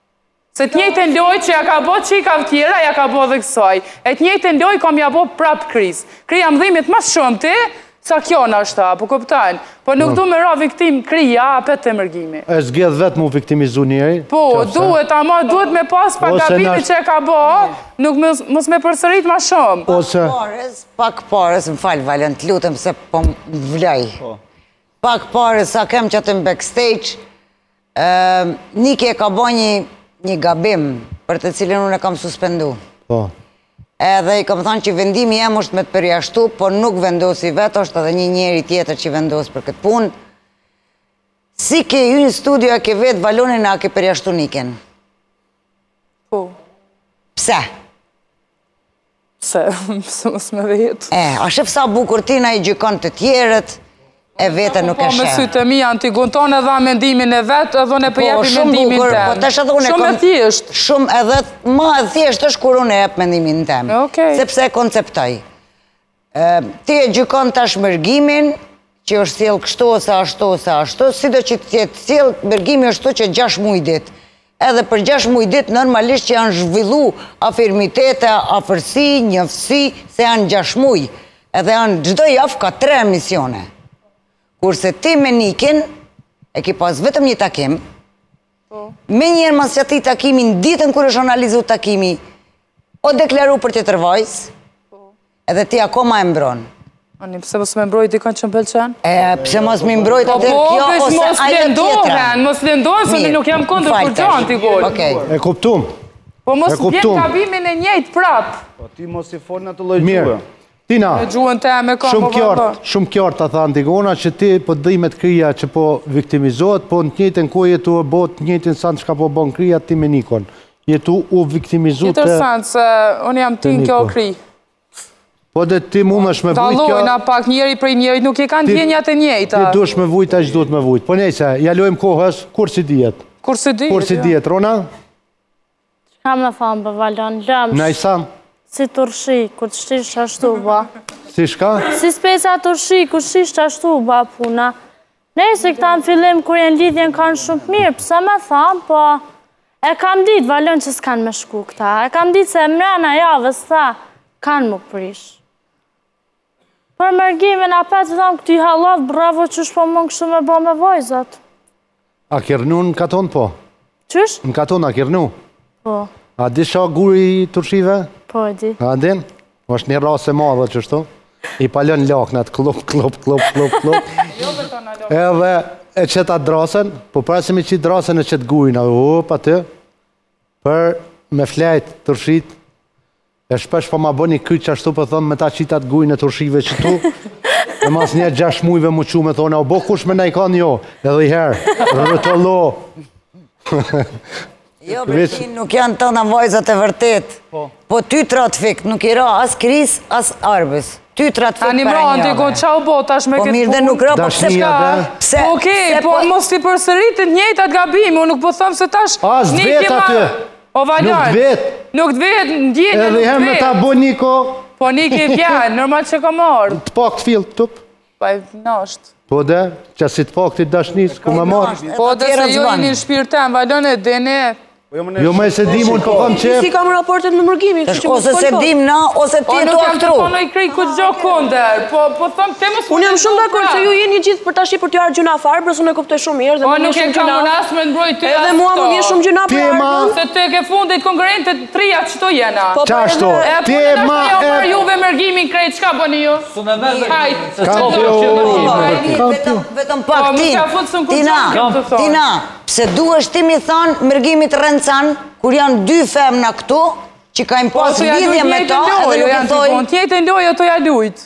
Se të njëjtë loj që ja ka bo qikav tjera, ja ka bo dhe kësaj. E të njëjtë loj kom ja bo prap kriz. Krija më dhimet mas shumë ti, sa kjo në është ta, po këptajnë. Po nuk du me ra viktim krija, apet të mërgimi. E zgjedh vetë mu viktimizu njeri? Po, duhet, ama duhet me pas pa gabimi që e ka bo, nuk mos me përsërit ma shumë. Pak pares, më falë, Valen, të lutëm se po më vlej. Pak pare sa kem që atë në backstage, Niki e ka bo një gabim për të cilin unë e kam suspendu. Edhe i kam thonë që vendimi jem është me të përjashtu, por nuk vendosi vetë, është edhe një njeri tjetër që vendos për këtë punë. Si ke ju në studio e ke vetë Valonin a ke përjashtu Niken? Po. Pse? Pse, pse mos me vetë. E, a shef sa bukur tina i gjykon të tjerët, e vete nuk e Po, me shë. sytë e mi, Antigon, tonë edhe mendimin e vetë, edhe unë e përjepi mendimin tem. Po, tash edhe unë e Shumë e thjesht. Shumë edhe ma e thjesht është kur unë e jep mendimin tem. Sepse e konceptoj. Ti e gjykon tash mërgimin, që është sjell kështu ose ashtu ose ashtu, si do që të jetë sjell mërgimi është që gjashtë muaj ditë. Edhe për gjashtë muaj ditë normalisht që janë zhvillu afirmitete, afërsi, njëfësi, se janë gjashtë muaj. Edhe janë çdo javë ka tre emisione. Kurse ti me Nikin, e ki pas vetëm një takim, me njerë mas që ati takimin, ditën kur është analizu takimi, o deklaru për të tërvajs, edhe ti akoma e mbron. Ani, pëse mos me mbrojt dikon që më pëlqen? E, pëse mos me mbrojt atë kjo, ose ajo tjetra. Mos lendohen, se në nuk jam kondër kur gjo, Antigol. E kuptum. Po mos bjen gabimin e njejt prap. Po ti mos i folë në të lojgjuve. Tina, me gjuhën te me kam shumë kjartë, shumë kjartë të tha Antigona, që ti po dhimet krija që po viktimizohet, po në të njëjtën kohë jetu e bot, njëjtën sanë që ka po bon krija ti me Nikon. Jetu u viktimizu të... Interesant, se unë jam tin kjo kri. Po dhe ti mund është me vujt kjo... Dalojna pak njeri prej njeri, nuk i kanë djenjat e njejta. Ti dush me vujt, a që duhet me vujt. Po nejse, jalojmë kohës, kur si dijet? Kur si dijet, Kur si dijet, Rona? Ka me thamë, bë Valon, lëmsh. Najsa? Si turshi, ku të shtish ashtu, ba. Si shka? Si speca turshi, ku të shtish ashtu, ba, puna. Nejse, këta në fillim, kur jenë lidhjen kanë shumë mirë, pëse me thamë, po... E kam ditë, Valon, që s'kanë me shku këta. E kam ditë se mrena javës, tha, kanë më prish. Për mërgimin, apet të thamë këti halat, bravo që shpo mund kështu me bo me vojzat. A kërnu në katon, po? Qysh? Në katon, a kërnu? Po. A di shak guri turshive? Po, e di. A din? është një rase madhe qështu. I palon laknat, klop, klop, klop, klop, klop. Edhe e qëta drasen, po prasim i qitë drasen e qëtë gujna, u, pa të, për me flejt tërshit, e shpesh pa ma bëni kyç ashtu për thëmë me ta qitat gujnë e tërshive qëtu, e mas një gjash mujve mu qume thona, o bo kush me na i ka njo, edhe i herë, rëtëllo. Jo, Bertin, nuk janë të në vajzat e vërtet, po ty trafik, nuk i ra as Kris, as Arbës. Ty trafik për e njëve. Ani mra, Antigo, qau botash me këtë punë. Po mirë dhe nuk ra, po pse shka? Okej, po mos t'i përsëritit njejt atë gabimi, unë nuk po thëmë se tash... As dvet aty, nuk dvet. Nuk dvet, ndjenjë nuk dvet. Edhe herë me ta bo Niko... Po Niki vjen, normal që ka marrë. Të pak të fillë, tup. Pa e nashtë. Po dhe, që si të pak të dashnis, ku me marrë. Po dhe se jo i një shpirtem, valon e dene... Jo me se dim unë po kam qef. Si kam raportet me mërgimin. Ose se dim na, ose ti e tu aftru. O nuk jam të ponoj krej këtë gjo konder. Po thëmë temë së... Unë jam shumë dakord se ju jeni gjithë për tashi për t'jarë gjuna farë, përës unë e kuptoj shumë mirë. O nuk e kam unë asë me ndroj të Edhe mua më vjen shumë gjuna për ardhën. Se të ke fundit konkurrentet trija që to jena. Qashto, tema e... E për juve mërgimin krejt, qka bëni ju? Vetëm pak tin. Tina, Tina, pse duhesh ti mi thonë mërgimit rëncan, kur janë dy femna këtu, që ka im pas lidhje me ta, edhe nuk i thoi... Tjetë e ndojë, të ja lujtë.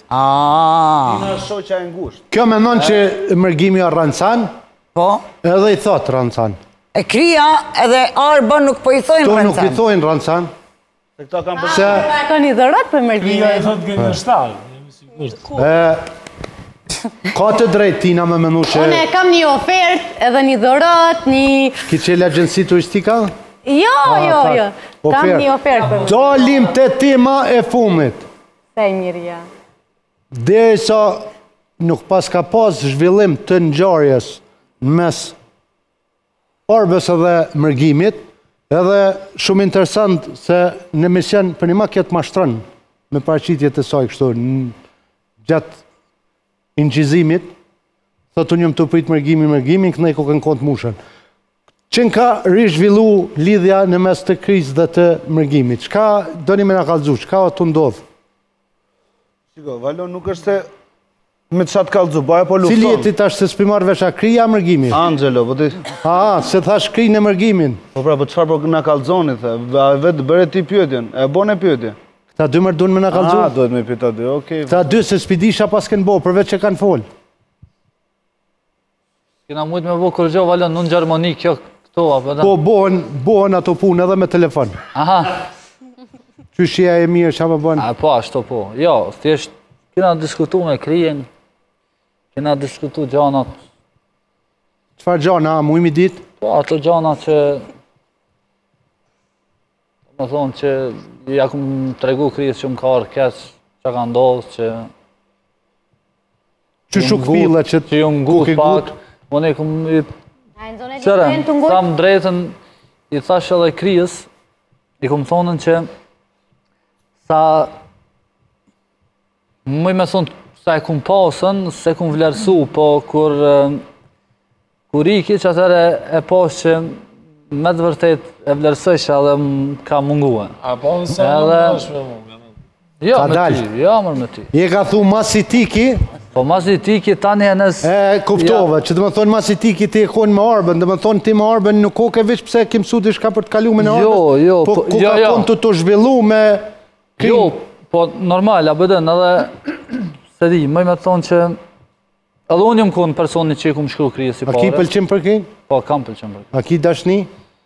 Kjo me nënë që mërgimi a rëncan, edhe i thotë rëncan. E Kria edhe Arba nuk po i thojnë rëncan. To nuk i thojnë rëncan. Ka një dhërat për mërgimi. Kria i thotë gënë shtalë. Ka të drejt Tina me menu që... Une kam një ofert, edhe një dhërat, një... Ki qëllë agjensi turistika? Jo, jo, jo. Kam një ofert për... Dalim të tema e fumit. Se mirja. Dhe sa nuk pas ka pas zhvillim të ngjarjes në mes Arbës edhe mërgimit, edhe shumë interesant se në mision për një ma këtë mashtron me paraqitjet e saj kështu gjatë inqizimit, thot unë jëmë të prit mërgimin, mërgimin, kënë e kokën kontë mushën. Qenë ka rishvillu lidhja në mes të kriz dhe të mërgimit? Qka do një me nga kalëzu? Qka o të ndodhë? Shiko, Valon, nuk është se me të shatë kalëzu, baja po lufton. Cili jeti tash se s'pimar vesha krija mërgimin? Angelo, po ti... A, se thash kri në mërgimin. Po pra, po qëfar po nga kalëzoni, the, vetë bërë ti pjëtjen, e bone pjëtje. Ta dy mërë duen me nga kalëzu? A, duhet me pita dy, okej. Ta dy se s'pidisha pas kënë bo, përveç që kanë folë. Kena mujtë me bo kërgjo, Valon, në në Gjermani, kjo këto, apë da? Po, bohen ato punë edhe me telefon. Aha. Qyshia e mirë, që më bënë? A, po, ashto po. Jo, thjesht, kena diskutu me krijen, Kena diskutu gjanat. Çfarë gjana, mu imi ditë? Po, ato gjana që... Me thonë që ja kum tregu krijës që më ka arë keq, që ka ndodhë, që... Që shuk fila që... Që ju ngut pak, unë e kum... Qëre, tham drejten, i thash edhe krijës, i kum thonën që... Sa... Mëj me thonë, sa e kum pasën, se kum vlerësu, po kur... Kur iki që atëre e pas që me të vërtet e vlerësësha dhe ka mungua. A po në sa në bashkë me munga? Jo, me ty, jo, mërë me ty. Je ka thu masi tiki? Po masi tiki tani e nësë... E, kuptove, që të më thonë masi tiki ti e konë me arbën, dhe më thonë ti me arbën nuk o ke veç pse ke mësu të shka për të kalu me në arbën? Jo, jo, po ku ka konë të të zhvillu me... Jo, po normal, a bëdën, edhe... Se di, mëj me thonë që... Edhe unë jëmë konë personi që i kumë shkru krijës i pare. A ki pëlqim për kinë? Po, kam pëlqim për kinë. A ki dashni?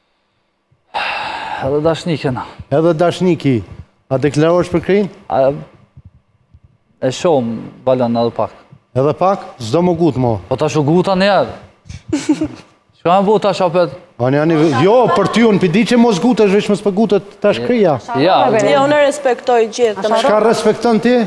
Edhe dashni kena. Edhe dashni ki. A deklarosh për krinë? E shumë, Valon, edhe pak. Edhe pak? Zdo më gutë, mo. Po ta shu guta njerë. Shka me bu ta shapet? Jo, për ty unë pidi që mos gutë është veç mësë për gutë të shkrija. Ja, unë e respektoj gjithë. Shka respekton ti?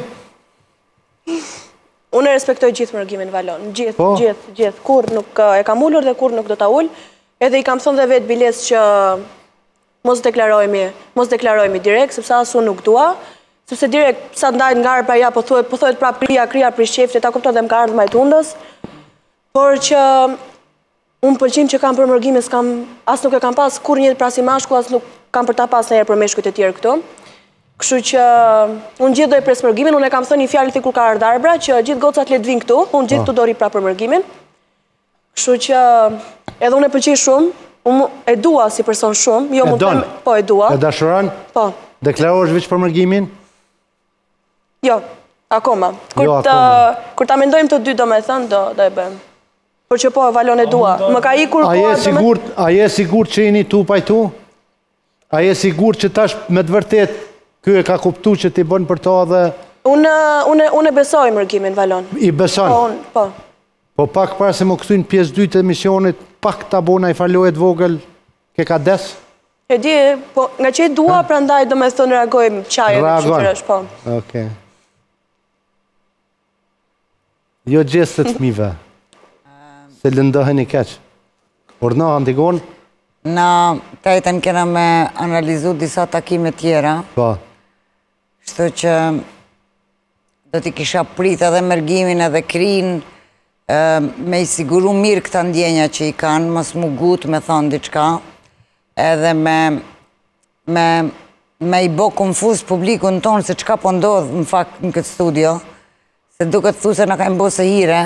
Unë e respektoj gjithë mërgimin, Valon. Gjithë, gjithë, gjithë. Kur nuk e kam ullur dhe kur nuk do ta ull. Edhe i kam thonë dhe vetë biles që mos deklarojmi, mos deklarojmi direkt, sepse asu nuk dua. Sepse direkt, sa ndajt nga arë pra ja, po thojt prap krija, krija për shqefte, ta kupton dhe më ka ardhë majtundës. Por që unë pëlqim që kam për mërgime, as nuk e kam pas kur njët prasi mashku, as nuk kam për ta pas në herë për meshkujt e tjerë këto. Kështu që unë gjithë doj pres mërgimin, unë e kam thënë një fjallit i kur ka ardhë arbra, që gjithë gocat le të vinë këtu, unë gjithë të dori pra për mërgimin. Kështu që edhe unë e pëlqej shumë, unë e dua si person shumë, jo mund të them, po e dua. E dashuron? Po. Deklarosh veç për mërgimin? Jo, akoma. Kur ta mendojmë të dy do me thënë, do e bëjmë. Por që po, Valon e dua. Më ka ikur po... A je sigur që jeni tu pajtu? A je sigur që tash me të vërtet kjo e ka kuptu që ti bën për to dhe... Unë e besoj mërgimin, Valon. I beson? Po. Po pak para se më kësujnë pjesë dy të emisionit, pak ta bona i farlohet vogël, ke ka des? E di, po nga që i dua, pra ndaj do me thënë reagojmë qajë dhe qyqyresh, po. Oke. Jo gjestë të fmive, se lëndohen i keqë. Urna, Antigon? Na tajten kena me analizu disa takime tjera. Po. Shto që do t'i kisha prit edhe mërgimin edhe krin, me i siguru mirë këta ndjenja që i kanë, mos mu gut me thonë diqka, edhe me i bo konfuz publikun tonë se qka po ndodhë në fakt në këtë studio, se duke të thu se në ka imbo se hire,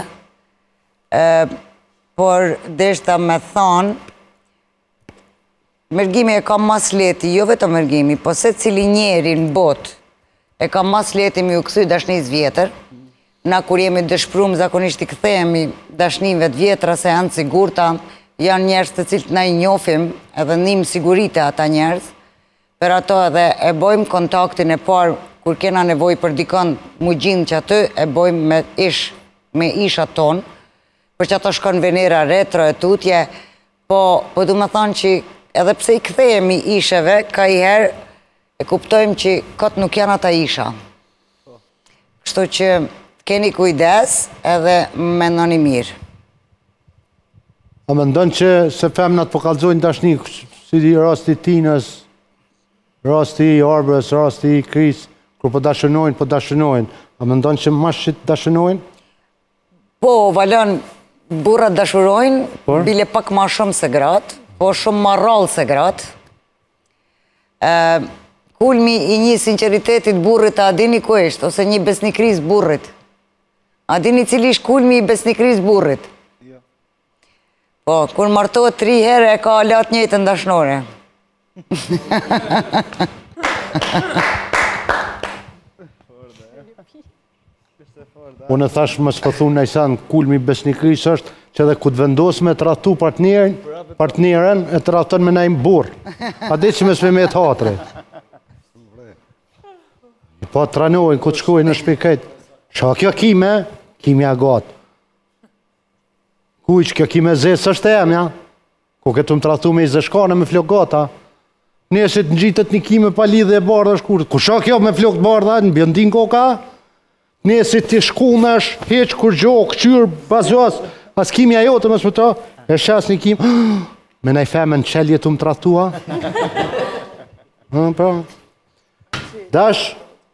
por deshta me thonë, mërgimi e ka mas leti, jo vetë mërgimi, po se cili njeri në botë e ka mas leti mi u këthy dashnis vjetër, na kur jemi dëshprum zakonisht i këthejemi dashnive të vjetra se janë sigurta, janë njerës të cilët na i njofim edhe njim sigurite ata njerës, për ato edhe e bojmë kontaktin e parë kur kena nevoj për dikon mu gjinë që aty e bojmë me ish, me isha tonë, për që ato shkon venera retro e tutje, po, po du me thonë që edhe pse i këthejemi isheve, ka i herë e kuptojmë që këtë nuk janë ata isha. Kështu që keni kujdes edhe me nëni mirë. A me ndonë që se femnat po kalzojnë dashni, si rasti Tinës, rasti Arbrës, rasti Kris, kur po dashënojnë, po dashënojnë. A me ndonë që mas që dashënojnë? Po, Valon, burrat dashurojnë, bile pak ma shumë se gratë, po shumë ma rallë se gratë. Kulmi i një sinceritetit burrit a dini ku eshtë, ose një besnikris burrit. A dini cili ish kulmi i besnikris burrit? Po, kur martohet tri herë e ka alat njëtë ndashnore. Unë e thash më s'pëthu në isan, kulmi i besnikris është që edhe ku të vendosë me të ratu partnerin, partneren e të ratën me najmë burë. A di që me s'me me të hatre. Po të ranojnë, ku të shkojnë në shpikajt. Qa kjo kime? Kimi a gatë. Kuj që kjo ki me zesë është e emja. Ku këtë më tratu me i zëshkane me flok gata. Nesit në gjitët një kime pa lidhe e bardha shkurë. Ku shak kjo me flok të bardha, në bjëndin koka? Nesit të shkunesh, heq kur gjo, këqyr, bazos, as kimja jote më smëta, e shes një kim, me nej femen qelje të më tratua. Pra. Dash?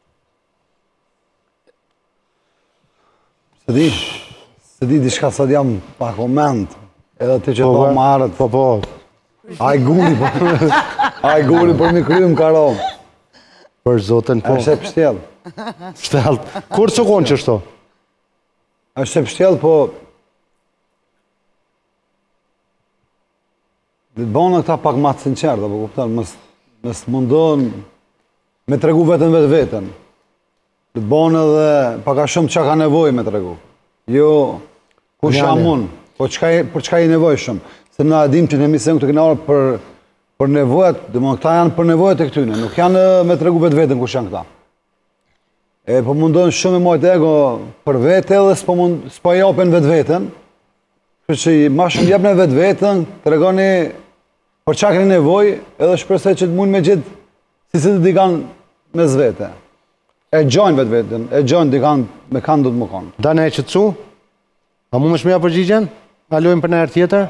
Se di, se di di shka sot jam pa koment, edhe të që po marët. Po, po. Aj guri, po. Aj guri për mi krym karom. Për zotën, po. është e pështjel. Pështjel. Kur së konë që shto? është e pështjel, po... Dhe të bënë këta pak matë sinqerë, po kuptan, mës të mundon me të regu vetën vetë vetën. Dhe të bënë edhe paka shumë që ka nevoj me të regu. Jo, ku shamun, po për çka i nevoj shumë. Se në adim që në emision këtë këna orë për për nevojët, dhe më këta janë për nevojët e këtyne, nuk janë me të regu vetë vetën kush janë këta. E po mundon shumë e mojtë ego për vete dhe s'po japen vetë vetën, kështë që ma shumë jepne vetë vetën, të regoni për qa këni nevoj, edhe shpresoj që të mund me gjithë si se të dikan me zvete. E gjojnë vetë vetën, e gjojnë dikan me kanë do të më konë. Dane e që të su? A mu më shmeja përgjigjen? A lojmë për në erë tjetër?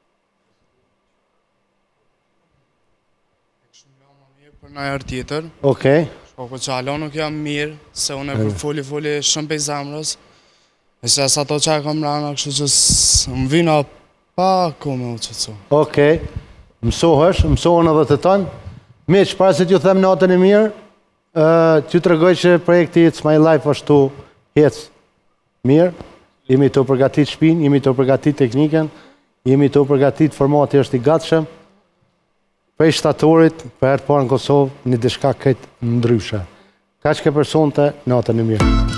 Për në erë tjetër. Okej. Po po që alo nuk jam mirë, se unë e për foli, foli shumë pej zamrës. E se sa to që e kam rana, kështu që më vina pa kome u qëtësu. Okej. Mësohësh, mësohën edhe të tanë. Miq, para se t'ju them natën e mirë, t'ju të regoj që projekti It's My Life është tu hecë mirë. Jemi të përgatit shpinë, jemi të përgatit tekniken, jemi të përgatit formati është i gatshëm. Prej shtatorit, për herë të parë në Kosovë, një dishka këtë ndryshe. Ka që ke personte, natën e mirë.